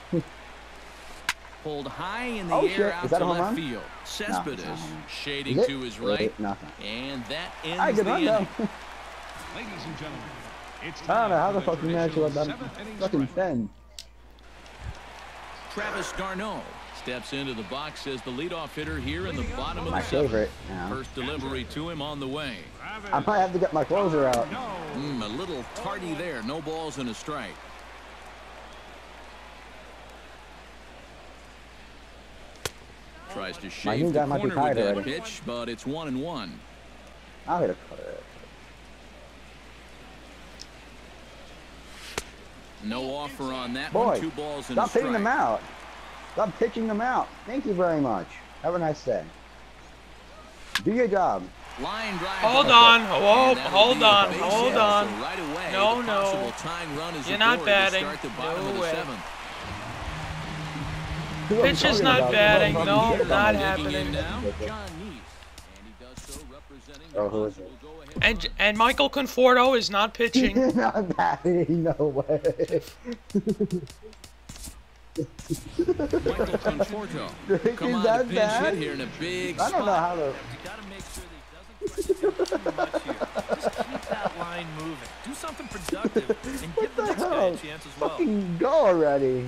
Pulled high in the Oh, air shit. out Is that to a home left run? field. it's not Cespedes a home run. shading Is it? to his It- right, it- Nothing. and that ends I good the run inning. though. Ladies and gentlemen, it's I don't know how time the for fuck you managed to let that seventh inning fucking stretch. send. Travis d'Arnaud steps into the box as the leadoff hitter here in the bottom of My the seventh. favorite. You know. First delivery to him on the way. I might have to get my closer out. Mm, a little tardy there. No balls and a strike. Tries to My shave new the guy might be corner with tired that already. pitch, but it's one and one. I'll hit a cutter. No offer on that Boy, one. Two balls and a Stop strike. hitting them out. Stop pitching them out. Thank you very much. Have a nice day. Do your job. Line drive. Hold to on. right. Whoa, And that'll hold be a on, base hold hit. on. So right away, No, the no. possible tying run is You're not aboard to batting. start the bottom No of the way. seventh. Who I'm Pitch is talking not about. batting. Who I'm No, talking about. not Digging happening. in now, John Neese. And he does so representing the Oh, who is possible it? go-ahead And run. and Michael Conforto is not pitching. He's not batting. No way. Michael Conforto. Is Come on, that a pinch bad? hit here in a big I don't know spot. how to. You got to make sure that he doesn't try to do too much here. Just keep that line moving. Do something productive and give the What next the guy a hell? chance as well. Fucking go already.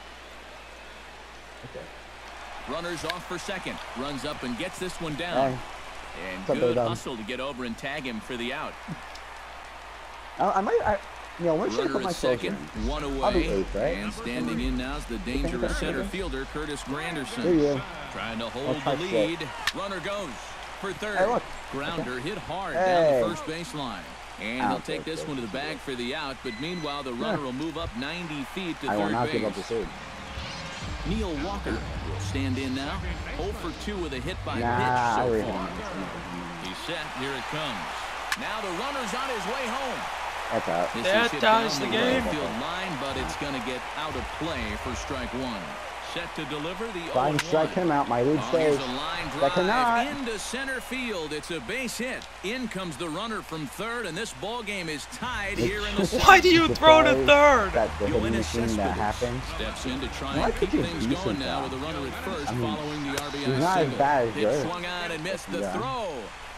Runners off for second. Runs up and gets this one down. Hey, And What's up, good Dom? hustle to get over and tag him for the out. I, I might. I, you know, when should I Runner put my at closer second, in? one I'll be away. eighth, right? And standing in now is the dangerous center fielder, Curtis There Granderson. you go. Trying to I'll hold the try six. lead. Runner goes for third. Hey, look. Grounder hit hard Hey. down the first baseline. And I'll he'll take take this it. one to the bag for the out. But meanwhile, the runner will move up ninety feet to I will third not give up the base. seed. Neil Walker will stand in now. oh for two with a hit by Nah, I pitch already so hit far. him. He's set. Here it comes. Now the runner's on his way home. That's out. This That is hit ties down the the game. right field line, but it's going to get out of play for strike one. Set to deliver the If I can strike him out, my lead oh, stays. here's a line I cannot. drive into center field. It's a base hit. In comes the runner from third, and this ball game is tied here in the seventh. Why do you throw to third? That the hitting machine that happened. Steps in to try Why and keep could you things do going that? now with a runner at first I mean, following the R B I he's not as single. bad as It yours. swung on and missed the Yeah. throw.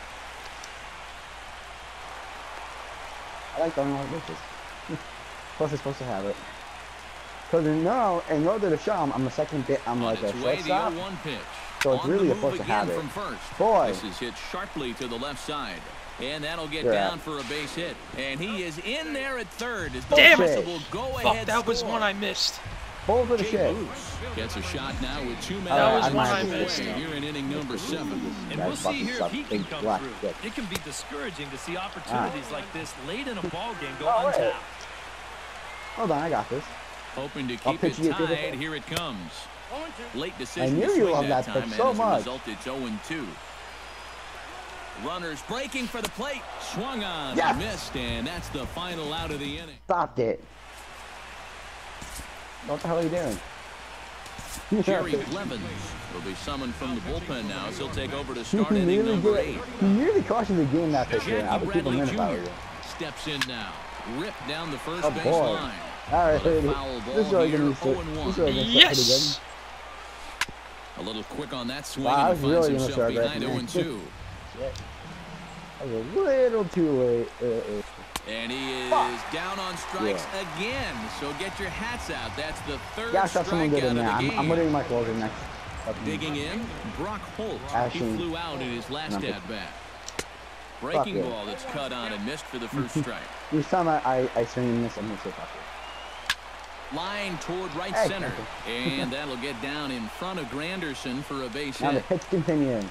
I like throwing like bitches. Plus, it's supposed to have it. Because in no, in order to show him, I'm a second bit. I'm On like a its way, the shortstop. oh one pitch. So it's On really the supposed move to have again it. from first. Boy. This is hit sharply to the left side. And that'll get Yeah. down for a base hit. And he is in there at third. It's Damn it. possible go-ahead Fuck, that was score. one I missed. Hold for the Jay shit. Bruce gets a shot now with two men That out was of one the I way missed. here in inning number seven. And That we'll see fucking here if sucks. he can Big come black through. dick. It can be discouraging to see opportunities like this late in a ball game go Oh, wait. untapped. Hold on, I got this. Hoping to I'll keep pitch it you a good tied. hit. Here it comes. Late I decision knew to you swing loved that that time, pitch and so as a much. result, it's oh and two. Runners breaking for the plate. Swung on, Yes. missed, and that's the final out of the inning. Stopped it. What the hell are you doing? Jerry Blevins will be summoned from the bullpen now as he'll take over to He start inning really number good. eight. He really cautiously game that pitch. I Jackie would keep him Bradley in if I were Junior you. steps in now. Ripped down the first Oh base boy. line. All right, But a this foul ball is really here, gonna be oh and one. this is really gonna be pretty Yes! A little quick on that swing, Wow, I and was he finds really gonna himself start behind back oh and two. good. I was a little too late. Uh, uh. And he is Fuck. down on strikes again. So get your hats out. That's the third Yeah, shove someone good strikeout in of there. the I'm, game. I'm putting my closer next. Digging in, Brock Holt. Actually, he flew out in his last number- at-bat. Breaking it. ball that's cut on and missed for the first strike. Each time I, I, I swing and miss, I'm gonna say fuck it. Line toward right Hey, center. okay. And that'll get down in front of Granderson for a base Now the hit. hits continue.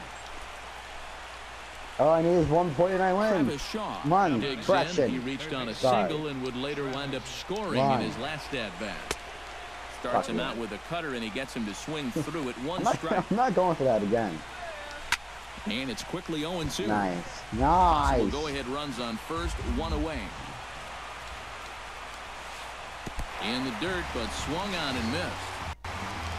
All I need is one point and I win. Travis Shaw Come on, digs correction. in. He reached on a Sorry. single and would later wind up scoring Line. in his last at-bat. Starts Fuck him yeah. out with a cutter, and he gets him to swing through it. One I'm not, strike. I'm not going for that again. And it's quickly oh and two. Nice. Possible Nice. go-ahead runs on first, one away. In the dirt, but swung on and missed.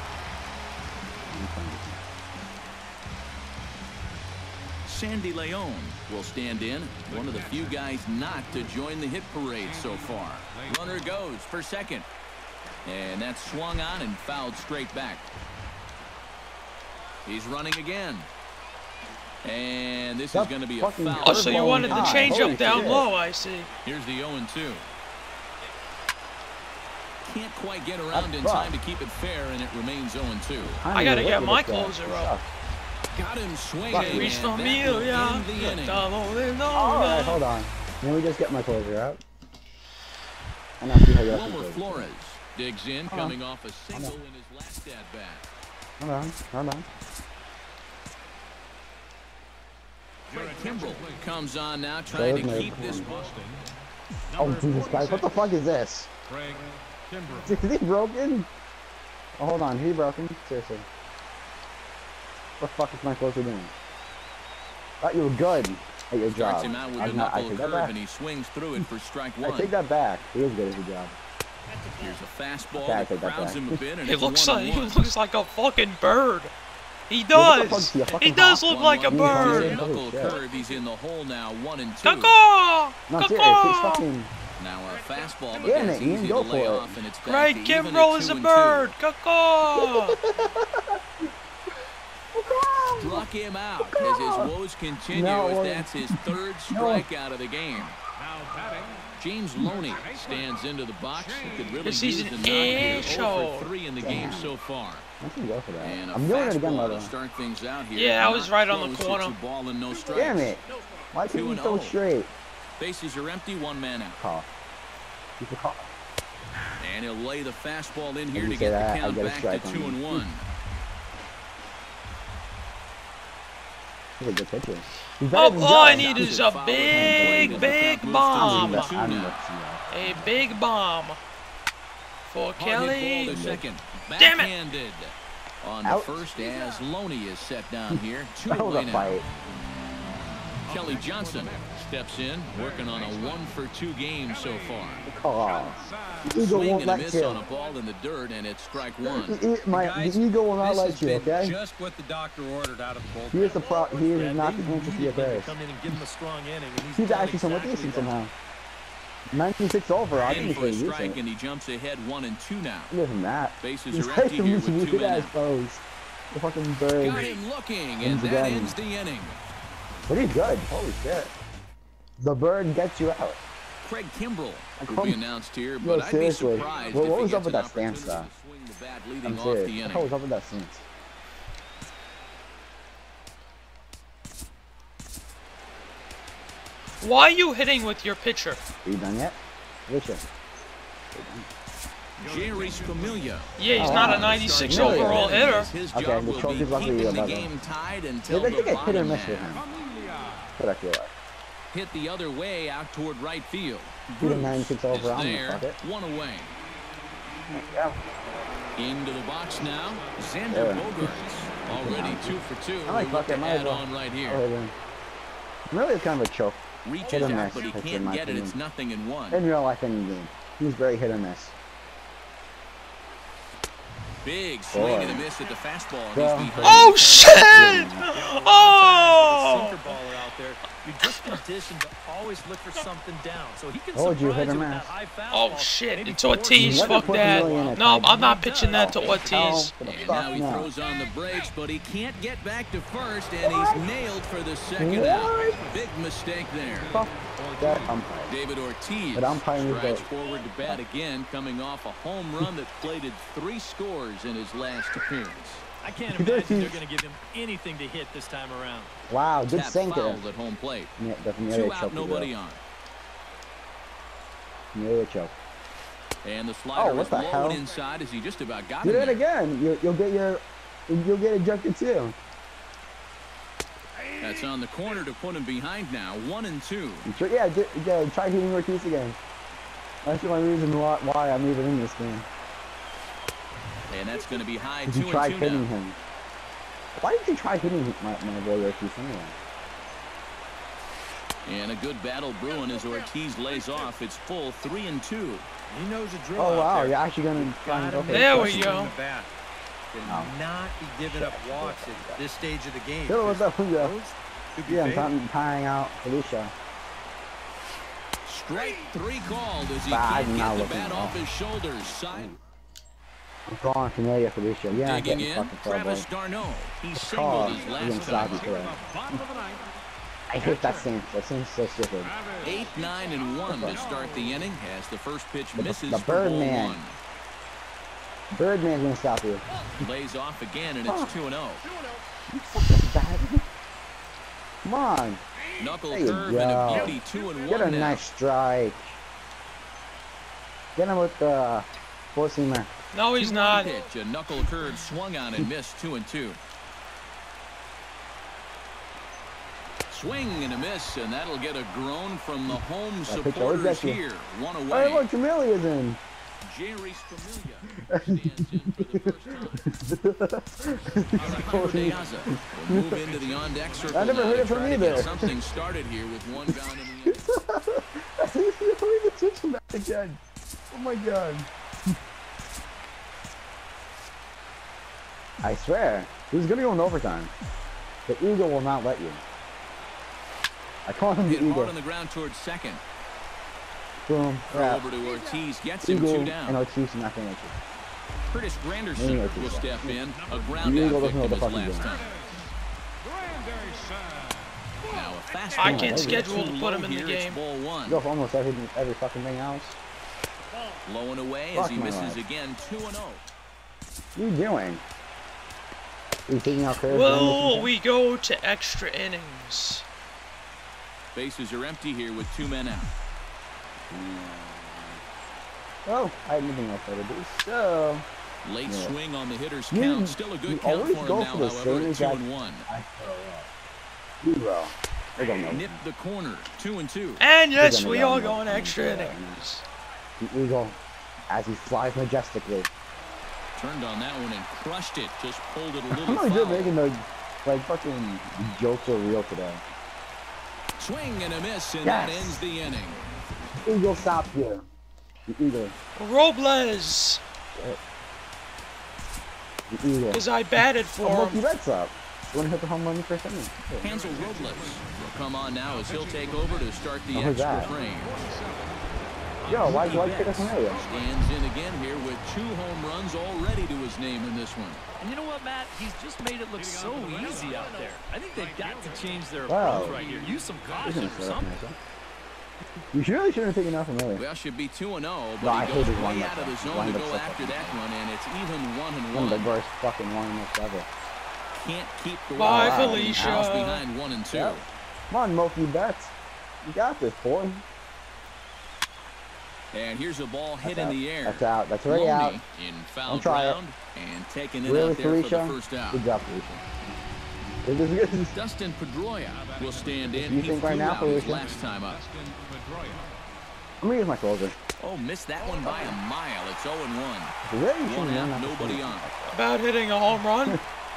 Sandy Leon will stand in, one of the few guys not to join the hit parade so far. Runner goes for second. And that's swung on and fouled straight back. He's running again. And this is going to be a fucking foul. Oh, so you wanted the Ah, change holy up down shit. low, I see. Here's the oh and two. Can't quite get around in That's time to rough. keep it fair, and it remains oh and two. I gotta get my closer up. Got him swinging. Fuck, and Reach that will Familia. end the inning. Alright, hold on. Let me just get my closer out. And I'll see how you have to Wilmer do it. Flores digs in, Hold on. coming off a single in his last at-bat. Hold on, hold on. Craig Kimbrell comes on now, trying to Craig keep Kimbrell. this ball. Oh, Jesus Christ, what the fuck is this? Craig Kimbrell. Is he broken? Oh, hold on, is he broken? Seriously. What the fuck is my closer doing? Thought you were good at your job. Starts him out with I, a not, I knuckle take that curve, back. and he swings through it for strike I one. take that back. He is good at his job. Here's a fastball Okay, I that take that crowds back. him a bit, and He it's looks one like and he one. looks like a fucking bird. He what the fuck, does. you fucking He does hawk? look like a One, one, bird. Knuckle Holy shit. curve, he's in the hole now, one and two. Caw-caw! No, serious, he's Caw-caw! fucking... Now a fastball, but Damn that's it, Ian, easy go to lay for it. off, and it's back Craig to even at Kimbrell is two a and bird. Caw-caw! Struck him out as his woes continue, No, as well- that's his third strikeout of the game. Now batting. James Loney stands into the box. He could really This use is the an knock here. asshole. oh for three in the game so far. I can go for that. And a I'm doing it again, fastball by the to way. start things out here. Yeah, I was Not right on the close. corner. It's a ball and no strikes. Damn it. Why Two can't you and so oh. straight? Bases are empty, one man out. Call. You can call. And he'll lay the fastball in here you to say get that, the I count get a back strike to on two you. and one. He's a good pitcher. He's better Oh, than all I Judge. need Jones is is a fouled big, and big the count moves to bomb. zero. I'm, two I'm now. with you. A big bomb. For Hard hit ball Kelly. to second. Damn it. Backhanded. On the Ouch. first as Loney is set down here. Two That was away a now. fight. Kelly Johnson steps in, working on a one for two game so far. Oh, the Eagle Swing won't and a let miss you. on a ball in the dirt, and it's strike one. The, e- my, Guys, the Eagle will not this let has you, been okay? just what the doctor ordered out of the bullpen. He is the pro. He is Yeah, not they the answer to needed your him to prayers. come in and give him a strong inning, and he's He's done actually somewhat exactly decent that. somehow. ninety-six over. I In didn't for a say strike, decent. and he jumps ahead one and two now. Look at that. Bases He's are like empty the here most with two weird men ass out. pose. The fucking bird. Got him looking, and Ends that again. ends the inning. Pretty good. Holy shit. The bird gets you out. Craig Kimbrell will Come- be announced here, No, but I'd be seriously. surprised What- if what he was up gets with an that stance, opportunity though? to swing the bat leading I'm off serious. the I inning. thought was up with that stance. Why are you hitting with your pitcher? Are you done yet? Richard. Jerry's Familia. Yeah, he's Oh, not wow. a ninety-six Really? overall hitter. His Okay, job the will trophy's be lucky keeping the about game him. tied They until think the they get hit or bottom miss with half. him. But I feel like. Hit the other way out toward right field. He's a ninety-six Is over. I'm gonna there, fuck it. one away. Yeah. Into the box now, Xander Yeah. Bogaerts. Already two for two. I like We'll look fuck it, to might as add well. on right Oh, here. then. Really, it's kind of a choke. Reaches Hit or out, miss, but he that's in can't my get it. opinion. It's nothing in one. In real life, any game, he's very hit or miss. Big swing Boy. and a miss at the fastball. He's Well, behind Oh the shit! With Oh! a sinker baller out there, you're just conditioned to always look for something down. So he can Told you, surprise hit or you with miss. that high Oh fastball. shit, Maybe it's force Ortiz, him Never fuck put that. Familia in a No, tight I'm not game. pitching that to Hell Ortiz. for the And fuck now he no. throws on the brakes, but he can't get back to first, and he's nailed for the second out. What? Big mistake there. Fuck that umpire. David Ortiz But umpire needs strides to- forward to bat again, coming off a home run that plated three scores in his last appearance. I can't He does imagine they're use- going to give him anything to hit this time around. Wow, good Tap sinker. fouled at home plate. Yeah, definitely Two a out, choke. nobody on. Nearly a choke. And the slider Oh, what is the low hell? and inside as he just about got Do him that there. again. You, you'll get your, you'll get ejected too. That's on the corner to put him behind now. One and two. Try- Yeah, do, yeah, try hitting Ortiz again. That's the only reason why, why I'm even in this game. And that's going to be high Because two you and tried two hitting now. him. Why did you try hitting my, my boy Ortiz anyway? And a good battle brewing as Ortiz lays off. It's full three and two. He knows the drill. Oh out wow, there. you're actually gonna try and Gotta okay. There we pressure go. on the bat. And Oh. not be giving up walks at this stage of the game. Yo, what's up, Julio? Those could be Yeah, I'm fatal. time, tying out Felicia. Strike three called as he Bah, I'm can't not get the looking bat at off all. his shoulders. Side I'm calling Familia Felicia. Yeah, I'm digging getting in, fucking pro boy. Travis d'Arnaud. He Call singled his against last Saudi time. today. I hate that stance. That seems so stupid. Eight, nine, and one to start the inning as the first pitch The- misses the for ball Birdman. one. Birdman's gonna stop you. Lays off again, and it's two and oh. Bad. Come on, Knuckle There you curve and go. a beauty, two and get a one now. nice strike. Get him with the four seamer. No, he's two one not. Pitch, a knuckle curve swung on and missed, two and two. Swing and a miss, and that'll get a groan from the home That pitch supporters always gets you. here. One Hey, away. look, Camelia's in. Jerry Familia stands in for the first time. Alejandro De Aza will move into the on-deck circle. I never now heard to it from try to either. get something started here with one down in the inning. I don't even switch him back again. Oh my god. I swear, he was gonna go in overtime. The Eagle will not let you. I call him the Hit hard Eagle. on the ground towards second. Boom. Throw Yeah. over to Ortiz, gets him Eagle two and down. Ortiz not gonna let you. Curtis Maybe Granderson Ortiz, will yeah. step in. A ground The out Eagle doesn't know victim what the his fuck he's last doing. time. Now a fastball. I can Nice. schedule to Too put low him in the here, game. It's ball one. You go for almost every every fucking thing else. Low and away Fuck as he my misses life. again, two and oh. What are you doing? Are you taking out curves? Will we go to extra innings? Bases are empty here with two men out. Oh, I had nothing else to do. So Late Yeah. swing on the hitter's You- count. Still a you good count always for him go now, for the however, same at two exact- and one. I throw up. Zero. They're gonna know. Nip the corner, two and two. And yes, gonna we go are no. going extra Yeah, innings. The Eagle, as he flies majestically. Turned on that one and crushed it. Just pulled it a I'm little really good foul. making the like fucking jokes are real today. Swing and a miss, and Yes. that ends the inning. Eagle stop here. The Eagle. Robles. The Eagle. Because I batted for Oh, him. Mookie Betts up. You want to hit the home run the first inning? Hansel Robles will come on now as he'll take over to start the Oh, who's extra that? frame. Yo, why Mookie do I pick Betts up an area? stands in again here with two home runs already to his name in this one. And you know what, Matt? He's just made it look so easy out there. I think they've got to change their Wow. approach right here. Use some Isn't caution it or so something. nice, huh? You really shouldn't have taken off from earlier. Well, should be two and oh, but No, I he goes hated way windup out of the stuff. zone to Windup go stuff after like that one, and it's even one and One of the one. worst fucking warm-ups ever. Can't keep the Bye, Wild Felicia. House behind one and two. Yep. Come on, Mookie Betts. You got this, boy. And here's a ball hit That's in out. the air. That's out. That's already out. Loney in foul Don't try it. ground and taking it Really, out there for Felicia? the first out. Good job, Felicia. This is good. Dustin Pedroia will stand in. You He think right flew now, out his Felicia? last time up. I'm gonna use my closer. Oh, missed that one by a mile. It's oh and one. Really? You One shouldn't out, run that nobody before. on. About hitting a home run.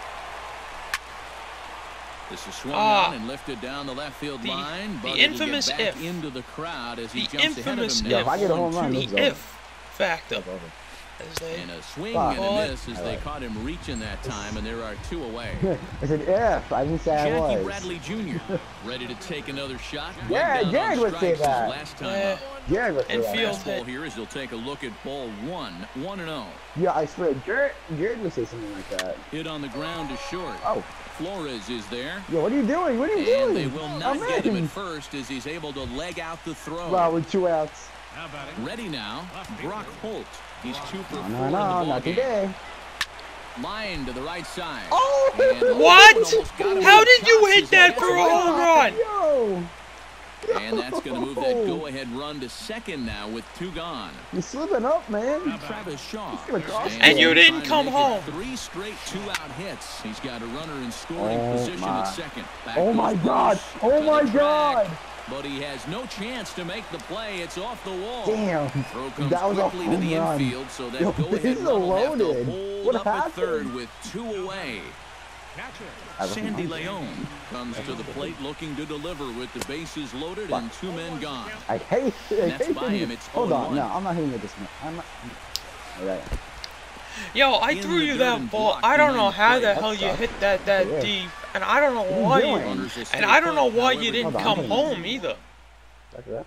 This is swung Ah. on and lifted down the left field The- line, the but it'll get infamous back if. into the crowd as he The jumps ahead of infamous him if. now. Yeah, if I get a home run, one two. this is The over. if factor. It's over. As they And a swing Fuck. and a miss as I they like. caught him reaching that time, and there are two away. I said if. I didn't say I Jackie was. Bradley Junior ready to take another shot. Yeah, Went down Jared on would say strikes his that. Last time Eh, up. Yeah, let's do And that. field- Fastball here as he'll take a look at ball one, one and oh. Yeah, I swear, Jared, Jared would say something like that. Hit on the ground to short. Oh, Flores is there. yo, what are you doing? What are you And doing? they will not I'm get him in. at first as he's able to leg out the throw. Well, with two outs. Ready now, Brock Holt. He's two for No, four no, in the no, ball not game. today. Line to the right side. Oh! And the What? one almost got him How with did you touch hit as that he for a gets home away. run? Yo! And that's going to move that go-ahead run to second now with two gone. You're slipping up, man. Travis Shaw. gonna cost And you you. didn't trying to come make it home. Three straight two-out hits. He's got a runner in scoring Oh, position my. at second. Back Oh goes my Bush God! to Oh the my track. God! But he has no chance to make the play. It's off the wall. Damn! Throw comes That was a quickly to the home run. infield, so that Yo, go-ahead this is run will have to loaded. hold What up at happened? third with two away. I was Sandy wrong. Leon comes to the plate looking to deliver with the bases loaded Fuck. and two men gone. I hate I And that's hate by hitting him. it. It's Hold oh on, one. no, I'm not hitting it this much. I'm not. All right. Yo, I In threw the you dirt that and ball. blocked I don't behind know the how plate. the That hell you sucks. hit that that Yeah. deep, and I don't know What are why you you. doing? Runners will stay And I don't know put, why however, you didn't Hold on, come I'm hitting it. home either. Back to that.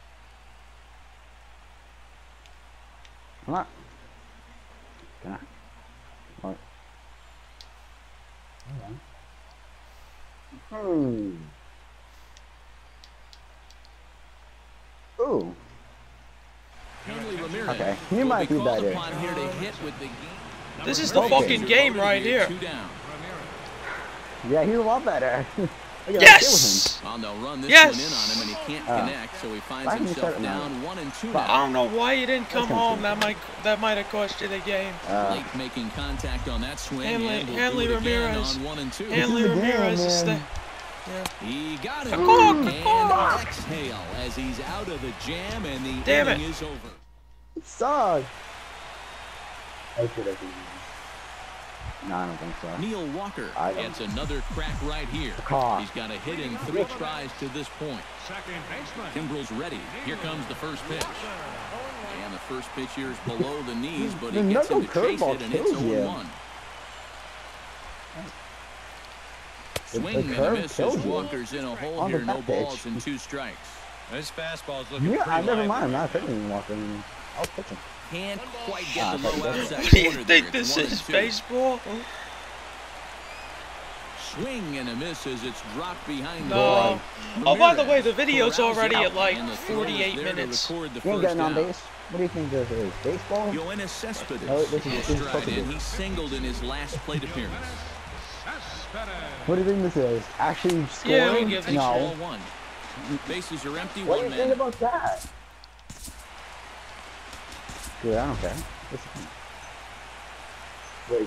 Come on. Come on. All right. Hold on. Hmm. Ooh. Hanley Ramirez Okay, he will might be called better. upon here to hit with the game. This is the Okay. fucking game right here. Two down. Yeah, he's a lot better. Look at that Yes! Well, they'll run this Yes! one in on him, and he can't Uh, connect, so he finds why didn't you himself start it now? down one and two Fuck. I now. don't know why you didn't come That's home. That confusing. might that might have cost you the game. Uh, Blake making contact on that swing, Hanley- and will Hanley do it again Ramirez. on one and two. Hanley is the game, Ramirez is the. man. Yeah. He got it. Caw, And caw. exhale as he's out of the jam, and the Damn inning it. is over. it sucks. I should have. No, I don't think so. Neil Walker I don't- gets another crack right here. Caw. He's got a hit in three tries to this point. Kimbrel's ready. Here comes the first pitch. And the first pitch here is below the knees, but he The gets him knuckle to chase curveball it, and it's kills oh you. one. The- Swing the and a curve miss as kills you. Walker's in a hole On the here. No back pitch. balls and two strikes. This fastball's looking Yeah, pretty I never lively. mind. I'm not pitching Walker. I was pitching. Can't quite get Ah, the low thank you. outside What do you corner think there. It's this one and is, two. baseball? Swing and a miss as it's dropped behind No. the Oh, by the way, Ramirez the video's corrals already out, at like and the throw is forty-eight there to minutes. record the You ain't first getting on down. base. What do you think this is? Baseball? Yoenis Cespedes Oh, this is- will this is stride fucking in. good. He singled in his last plate appearance. What do you think this is? Actually scoring? Yeah, we give it- Ball No. one. Bases are empty. What do One you man. think about that? Dude, I don't care. Listen. Wait,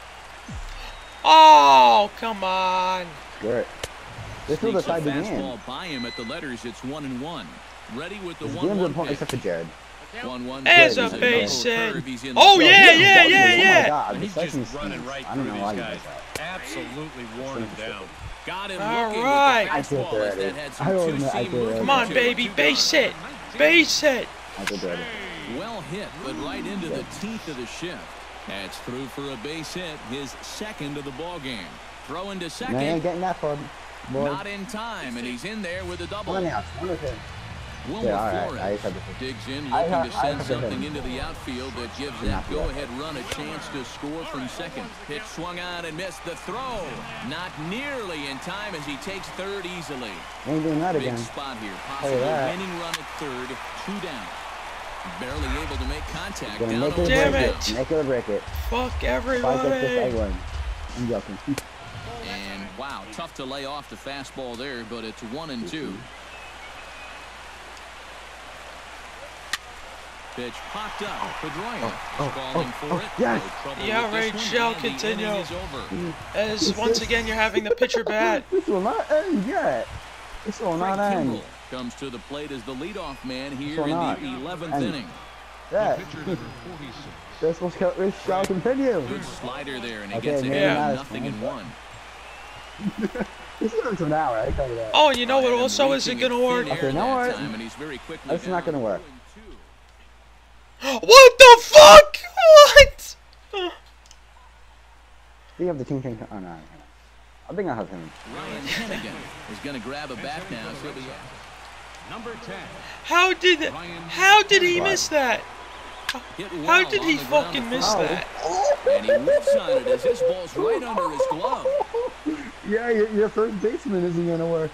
Oh, come on. Garrett. This was the Sneaks a side of the game. fastball by him at the letters. It's one and one. Ready with the This one game's one important pitch. except for Jared. one one. There's a base hit. Oh, yeah, yeah, yeah, yeah. Oh, my God. He's The just second running stance, right I don't through know these why he guys. does that. Absolutely worn him down. Got him All looking right. with I the feel fastball as dirty. that had some I don't know, I two-seam feel movement Come on, to it. baby. Base hit. Base hit. I did dirty. Well hit, but right into the teeth of the shift. That's through for a base hit, his second of the ball game. Throwing to second. Man, ain't getting that far, boy. Not in time, and he's in there with a double. One out. One of him. Wilmer Yeah, all right. Flores I just had to- digs in, I looking have- to I send have to hit something him. into the outfield that gives Not that yet. go-ahead run a chance to score from second. Pitch swung on and missed the throw. Not nearly in time as he takes third easily. Ain't doing that Big again. spot here. Tell Possible you that. winning run at third, two down. Barely able to make contact. Gonna Down make it or over Damn break it. it. Make it or break it. Fuck If I get this, I everybody. win. I'm joking. And wow, tough to lay off the fastball there, but it's one and two. Pitch popped up. Pedroia oh, calling oh, for oh, it. yes. No trouble The with outrage this one, shall and the continue. inning is over. As once again you're having the pitcher bat. This will not end yet. This will Frank not end. Kimbrel comes to the plate as the leadoff man here will in not the eleventh end. inning. Yeah. This will shall, this shall continue. Good slider there, and he Okay, gets maybe ahead not of as nothing in fun, one. This is going to an hour, I tell you that. Oh, you know what Bryant also isn't reaching gonna in work? thin air Okay, now that what? time, and he's very quickly That's not down gonna work. oh and two. What the fuck? What? Do you have the team thing? Oh, no, no. I think I have him. Ryan Hennigan is going to grab a bat now. So he'll be Number ten. How did how did he miss that? hit How well did on he the ground fucking to miss first. that? And he whips on it as his ball's right under his glove. Yeah, your, your first baseman isn't going to work.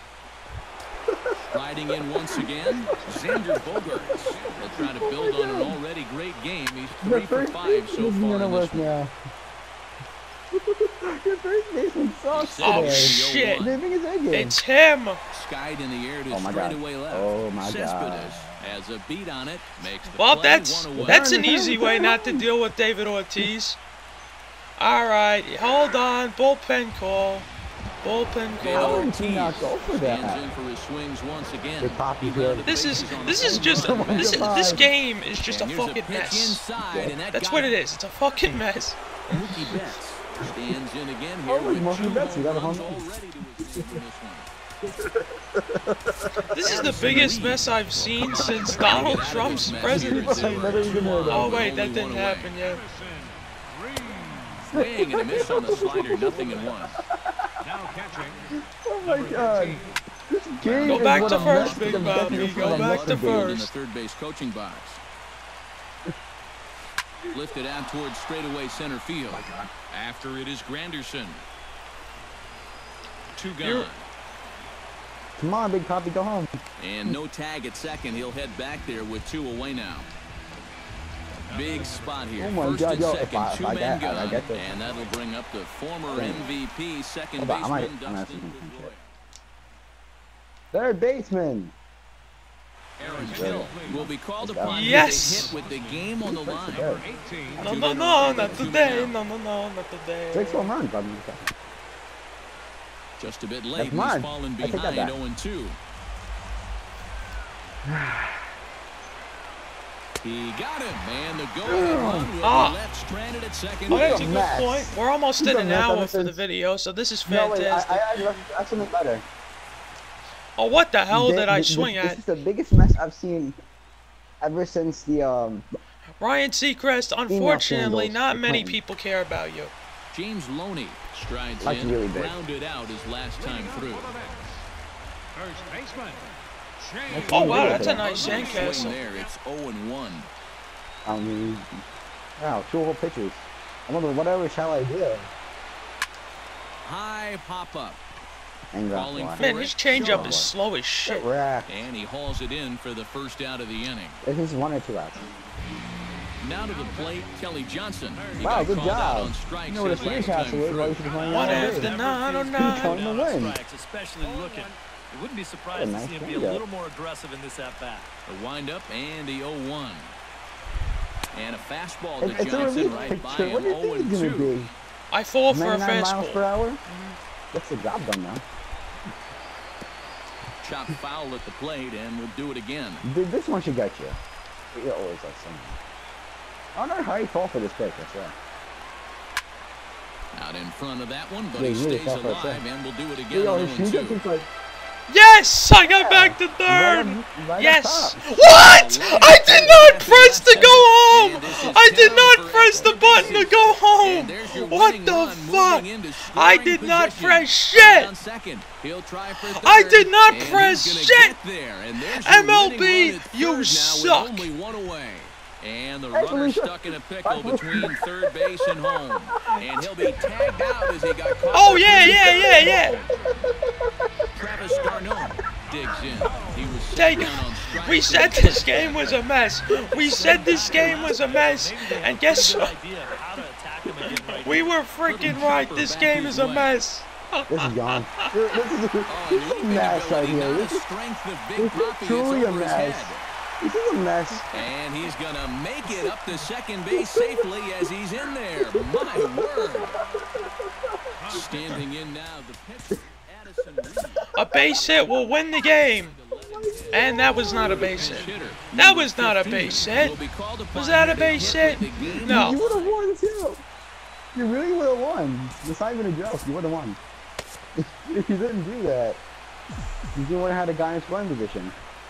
Riding in once again, Xander Bogaerts. He'll try to build on an already great game. He's Your three for first five baseman so isn't far going to in this work one. now. Your first baseman sucks Oh, today. shit. The thing is again. It's him. Skied in the air to Oh, my God. straightaway left. Oh, my Cespedes God. has a beat on it. Makes the Well, play, that's one away. that's an easy way not to deal with David Ortiz. All right, hold on. Bullpen call. Bullpen How call. did he not go for Stands that? in for his swings once again. Good poppy He here. grounded This is bases on this the is home just run. a, this this game is just a And here's fucking pitch mess. inside, and that That's got what it him. is. It's a fucking mess. Mookie Betts stands in again here Oh, with Mookie two Betts, he home got a runs home run. already to his name in this one. This is the biggest mess I've seen since Donald Trump's presidency. Never even heard Oh of wait, that didn't happen yet. Swing and a miss on the slider, nothing in one. Now catching. Oh my God. This game Go is back what to a first, mess Big the Bobby, definition go of a back mess to would be. In the first. third base coaching box. Lifted out towards straightaway center field. After it is Granderson. Two You're- gone. Come on, Big Poppy, go home. And no tag at second. He'll head back there with two away now. Big spot here. Oh my First God, and yo, if second, I- if two I men get- I gone. get this. And that'll bring up the former Dang. M V P second Hold on, I might- baseman I'm gonna have Dustin to- Pedroia. Third baseman. Aaron Hill will be called upon Yes! to hit with the game on the line. Good. eighteen. No, no, no, not today. No, no, no, not today. Six home runs, Bobby. Just a bit late. That's He's mine. fallen I take that behind back. oh and two. He got him, and the go-ahead run will Ah. be left stranded at second Oh, that's base. a good mess. point. We're almost He's in a an mess hour ever for the since- video, so this is No, wait, I, fantastic. I, I, that's something better. Oh, what the hell Thi- did I thi- swing this, at? This is the biggest mess I've seen ever since the, um... Ryan Seacrest, unfortunately, scandals. not The many Clinton. people care about you. James Loney strides Like in, really big. grounded out his last time through. First baseman. That's Oh, one wow, video that's a there. nice Swing sandcastle. there, it's oh and one. I mean... Wow, two whole pitches. I wonder, whatever shall I do? High pop-up, And that's Calling why. for- Man, his changeup Sure. is slow as shit. Get wrecked. and he hauls it in for the first out of the inning. This is one or two outs. Now to the plate, Kelly Johnson. He Wow, got good called out job. on strikes You know what a his last Sandcastle time is, why through. you should be playing One all after day. nine oh He's nine. trying to win. Strikes, especially looking. It wouldn't be surprised What a to nice see him be a changeup. little more aggressive in this at-bat. The windup and the oh one. And a fastball It's, to it's a Johnson relief right by picture. him. What do you oh think and it's gonna two. be? I fall for a ninety-nine miles per fastball. hour? Gets the job done now. Chop foul at the plate, and we'll do it again. Dude, this one should get you. He always like something. I don't know how he fell for this pick, I swear. Out in front of that one, but Yeah, he he really stays fell for a alive pick. and will do it He again on always oh shoots and it, two. like, Yes! I got back to right third! on- right Yes! up top. What? I did not press to go home! I did not press the button to go home! What the fuck? I did not press shit! I did not press shit! M L B, you suck! And the runner stuck in a pickle between third base and home. And he'll be tagged out as he got caught. Oh, yeah, yeah, yeah, yeah. Travis Darno digs in. He was Take, down on strike. we said this game was a mess. We said this game was a mess. And guess what? We were freaking right. This game is a mess. This is gone. This is a mess right here. This is, this is truly a mess. This is a mess. And he's going to make it up to second base safely as he's in there. My word. Standing in now, the pitch. A base hit will win the game. And that was not a base hit. That was not a base hit. Was that a base hit? You No. would have won too. You really would have won. It's not even a joke. You would have won. If you didn't do that, you would have had a guy in scoring position.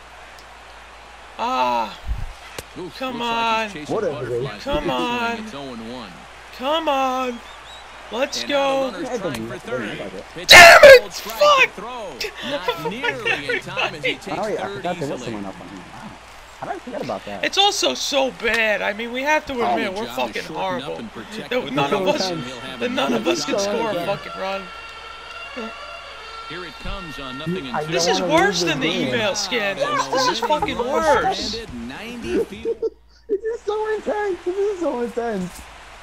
Ah. Come on. Whatever it is. Come on. Come on. Let's go. Yeah, it doesn't matter. It doesn't matter. Damn it! Fuck! Not nearly in time as he takes Oh yeah, I third forgot there was easily. someone up on him. Wow. How did I forget about that? It's also so bad. I mean, we have to admit, we're Job to fucking shorten up horrible. and protect That the none of ball. us, He'll have that none of us can another score a shot. fucking run. Here it comes on nothing I and two. This don't is wanna worse lose than the this game. email scan. Oh, This is fucking worse. Stranded ninety feet. This is so intense. This is so intense.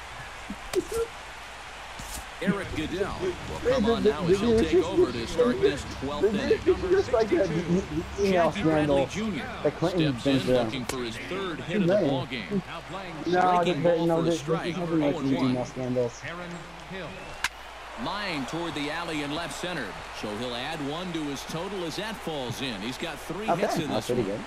Eric Goodell will come on now as he'll take over to start this twelfth inning. It's just like that the, the email Jackie Bradley scandal Junior that Clinton steps been in through. looking for his third hit of the Man. ball game. Now playing No, Striking there- ball no, for a there's, strike. there's nothing like oh these and one. email scandals. Aaron Hill. Line toward the alley and left center. So he'll add one to his total as that falls in. He's got three hits Okay, in that's this pretty one. good.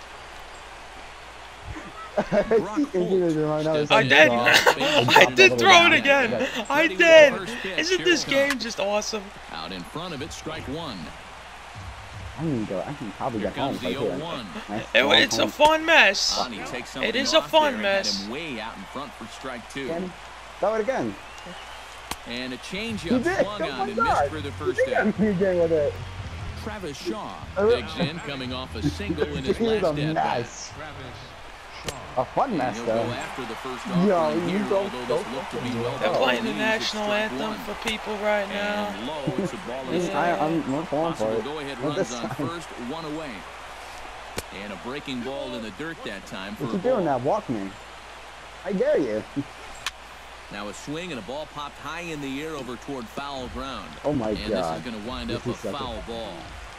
Brock I Holt steps I in. did. Baseball. I did throw it again. I Ready with the did. first pitch. Isn't Here this it comes. game just awesome? Out in front of it, strike one. I need to go. I can probably Here get home. comes the right here. oh one. Nice It, long it's a home. fun mess. On, he takes something It is a off fun there and had mess. him way out in front for strike two. Again. Throw it again. And a He changeup did. swung Oh on my and God. missed for the first He out. got me again with it. Travis Shaw Uh, digs in, coming off a single in his He was last a at bat. mess. Travis Shaw. A fun And mess he'll though. go after the first Yo, offering you here, go- although go this looked to be for it. well They're below playing the knees at national strike anthem one. for people right now. And low, it's a ball in I, strike. I'm we're falling for Possible it. go-ahead Not runs this on time. first, one away. And a breaking ball in the dirt that time for What a you doing ball. now? Walk me. I dare you. Now a swing and a ball popped high in the air over toward foul ground. Oh my And God. this is going to wind This up a is such a- foul ball.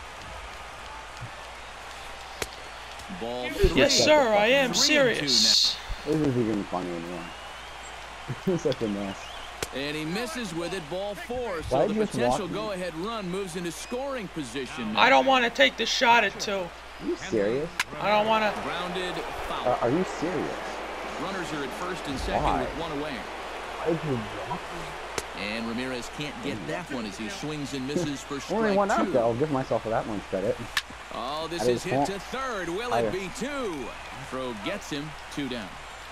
Ball is three. Yes, sir. I am Three and two serious. This isn't even funny anymore. This is such a mess. And he misses with it, ball four. Why So did the you just potential walk me? go-ahead run moves into scoring position. I don't want to take the shot at two. Are you serious? I don't want to. Grounded foul. Uh, are you serious? Runners are at first and second Why? with one away. Why did you walk me? And Ramirez can't get that one as he swings and misses for strike Only one out two. though. I'll give myself for that one credit. Oh, this That is is hit home. to third. Will Higher. it be two? Throw gets him. Two down.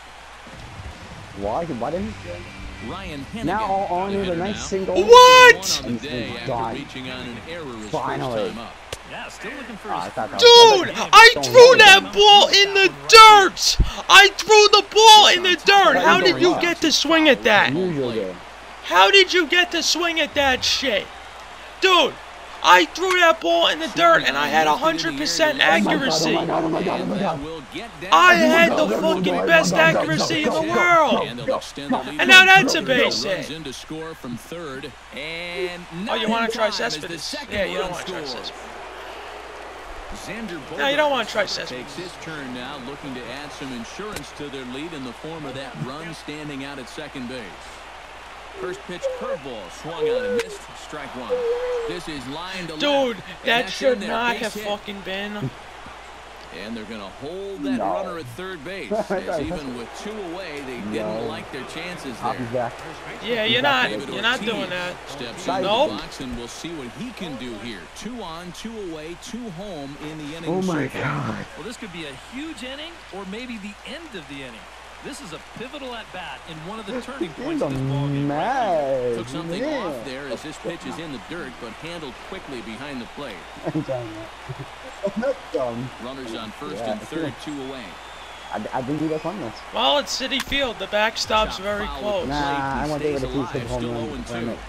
Why? Why didn't Ryan Hennigan. now all on the is a hitter nice now. single? What? One on the day He's after gone. reaching on an error his Finally. first time up. Yeah, still looking for Oh, I his thought that Dude, was- I Don't threw worry. that ball in the dirt. I threw the ball in the dirt. How did you get to swing at that? Usually do. How did you get to swing at that shit? Dude, I threw that ball in the dirt and I had one hundred percent accuracy. Oh my God, oh my God, oh my And God. that will get down. I had the fucking best accuracy in the world. And they'll extend the lead. And now that's a base Runs hit. in to score from third. And Oh, you not want in to try time as the Cespedes? second Yeah, you don't run want to try scores. Cespedes. Xander No, you don't Bogaerts want to try Cespedes. takes his turn now, looking to add some insurance to their lead in the form of that run standing out at second base. First pitch curveball swung on and missed. Strike one. This is line to left. Dude, and that that's should in there. not Base have hit. fucking been. And they're going to hold that no. runner at third base. As even with two away, they didn't no. like their chances there. Back. Yeah, you're not, you're not doing that. Steps in the nope. box, and we'll see what he can do here. Two on, two away, two home in the inning. Oh my so God. Well, this could be a huge inning or maybe the end of the inning. This is a pivotal at-bat in one of the turning points of this ballgame. Right Took something yeah. off there as this pitch is in the dirt, but handled quickly behind the plate. I'm not dumb. Runners on first yeah. and third, two away. I, I think that's on this. Well, it's City Field. The backstop's Shot very foul close. Nah, I want David to keep his home Still run. oh and two.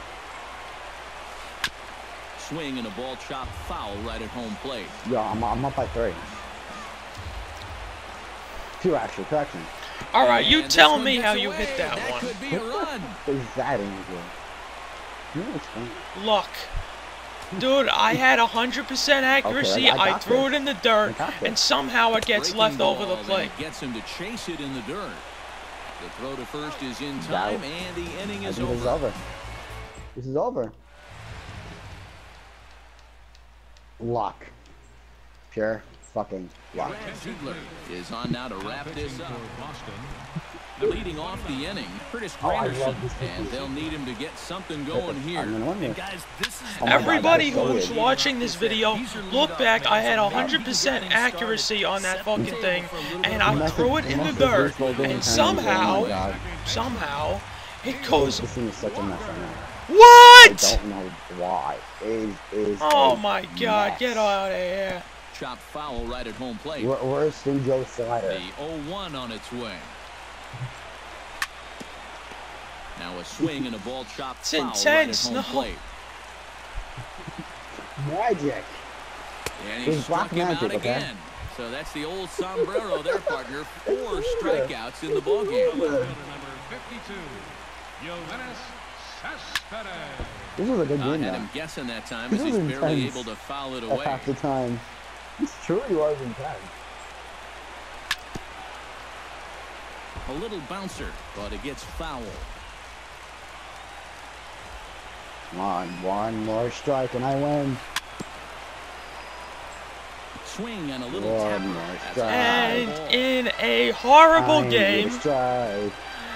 Swing and a ball chopped foul right at home plate. Yo, I'm, I'm up by three. Two actually, correction. All right, you And tell this me one how gets you away. hit that, That one. could be a run. What is that in here? You know, it's funny. Luck. Dude, I had one hundred percent accuracy. Okay, I- I I, got threw this. it in the dirt, I got this. and somehow it gets Breaking left over the ball, plate. and it gets him to chase it in the dirt. The throw to first is in Got time, it. and the inning I is think this is over. over. This is over. Luck. Pure fucking luck. Brad Ziegler is on now to wrap this up. Boston. Leading off the inning, Curtis Oh, I Granderson, love this and they'll need him to get something going here. I'm gonna win And this. guys, this is Oh my God, Everybody that is so who's weird. watching this video, look back. I had one hundred percent accuracy on that fucking thing, and I threw it in the dirt, and somehow, somehow, it goes. This thing is such a mess right now. I What? don't know why. It is Oh a my God! mess. Get out of here! Chopped foul right at home plate. Where, where's Sting Joe's slider? The oh one on its way. Now a swing and a ball chopped It's foul intense, right at home no. plate. Magic. And he It's struck black him magic, out okay? again. So that's the old sombrero there, partner. Four strikeouts in the ballgame. Fielder number fifty-two, Yoenis Cespedes. This was a good I game, had though. him guessing that time This as he's was barely intense. able to foul it At away. half the time. This truly was intense. A little bouncer, but it gets foul. Come on, one more strike and I win. Swing and a little One tap. more That's a strike. And foul ball. in a horrible I game, need a strike.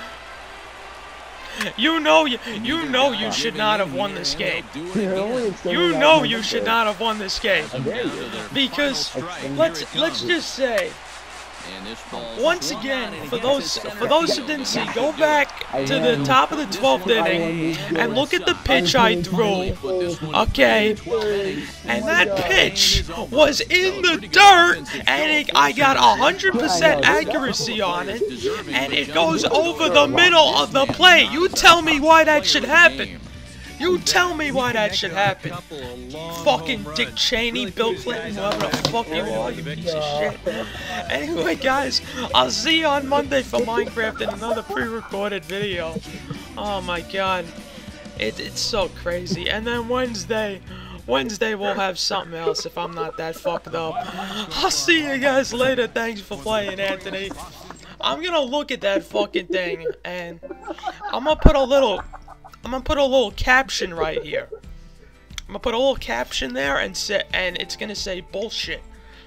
you know you you Neither know guy you should giving not in have won here, this and game. they'll do it You're only again. extending You that know number you should six. not have won this game. How dare Down to you? their Because final strike. let's Here it let's comes. just say, And this ball's once swung on again, and for he those gets it for center those who field. didn't see, And go he back I to the win. top of the twelfth I inning win. and look at the pitch I I win. threw. Put this one Okay, twelve innings. and my that God. pitch was in the dirt, and it, I got one hundred percent accuracy on it, and it goes over the middle of the plate. You tell me why that should happen. You tell me why that should happen. Fucking Dick Cheney, Bill Clinton, whoever the fuck you are, you piece of shit. Anyway, guys, I'll see you on Monday for Minecraft in another pre-recorded video. Oh my God, it, it's so crazy. And then Wednesday, Wednesday we'll have something else if I'm not that fucked up. I'll see you guys later. Thanks for playing, Anthony. I'm gonna look at that fucking thing and I'm gonna put a little. I'm gonna put a little caption right here. I'm gonna put a little caption there and say, and it's gonna say bullshit.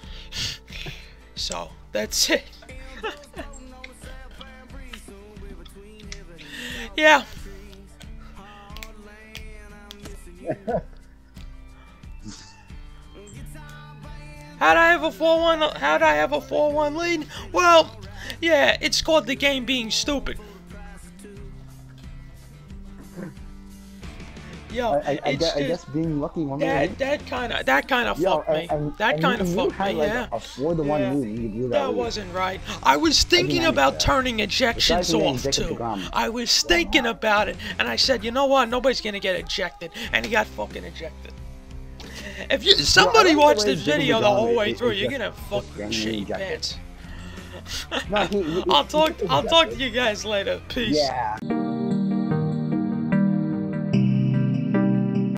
So that's it. Yeah. How'd I have a four one? How'd I have a four one lead? Well, yeah, it's called the game being stupid. Yo, I, I, I, it's guess, I just, guess being lucky one more that week. that kind of that kind of Yo, fucked me. and- That and kind of you- you fucked had, me. like, Yeah. a four to one Yeah. lead and you blew that That lead. wasn't right. I was thinking managed about that. turning ejections Besides me, off Jacob too. DeGrom. I was thinking about it, and I said, you know what? Nobody's gonna get ejected, and he got fucking ejected. If you somebody like the watched way this Jacob video the DeGrom whole is- way is through, just- you're gonna just fucking randomly shit your ejected. pants. No, he- he- I'll he talk. took I'll talk to ejected. you guys later. Peace. Yeah.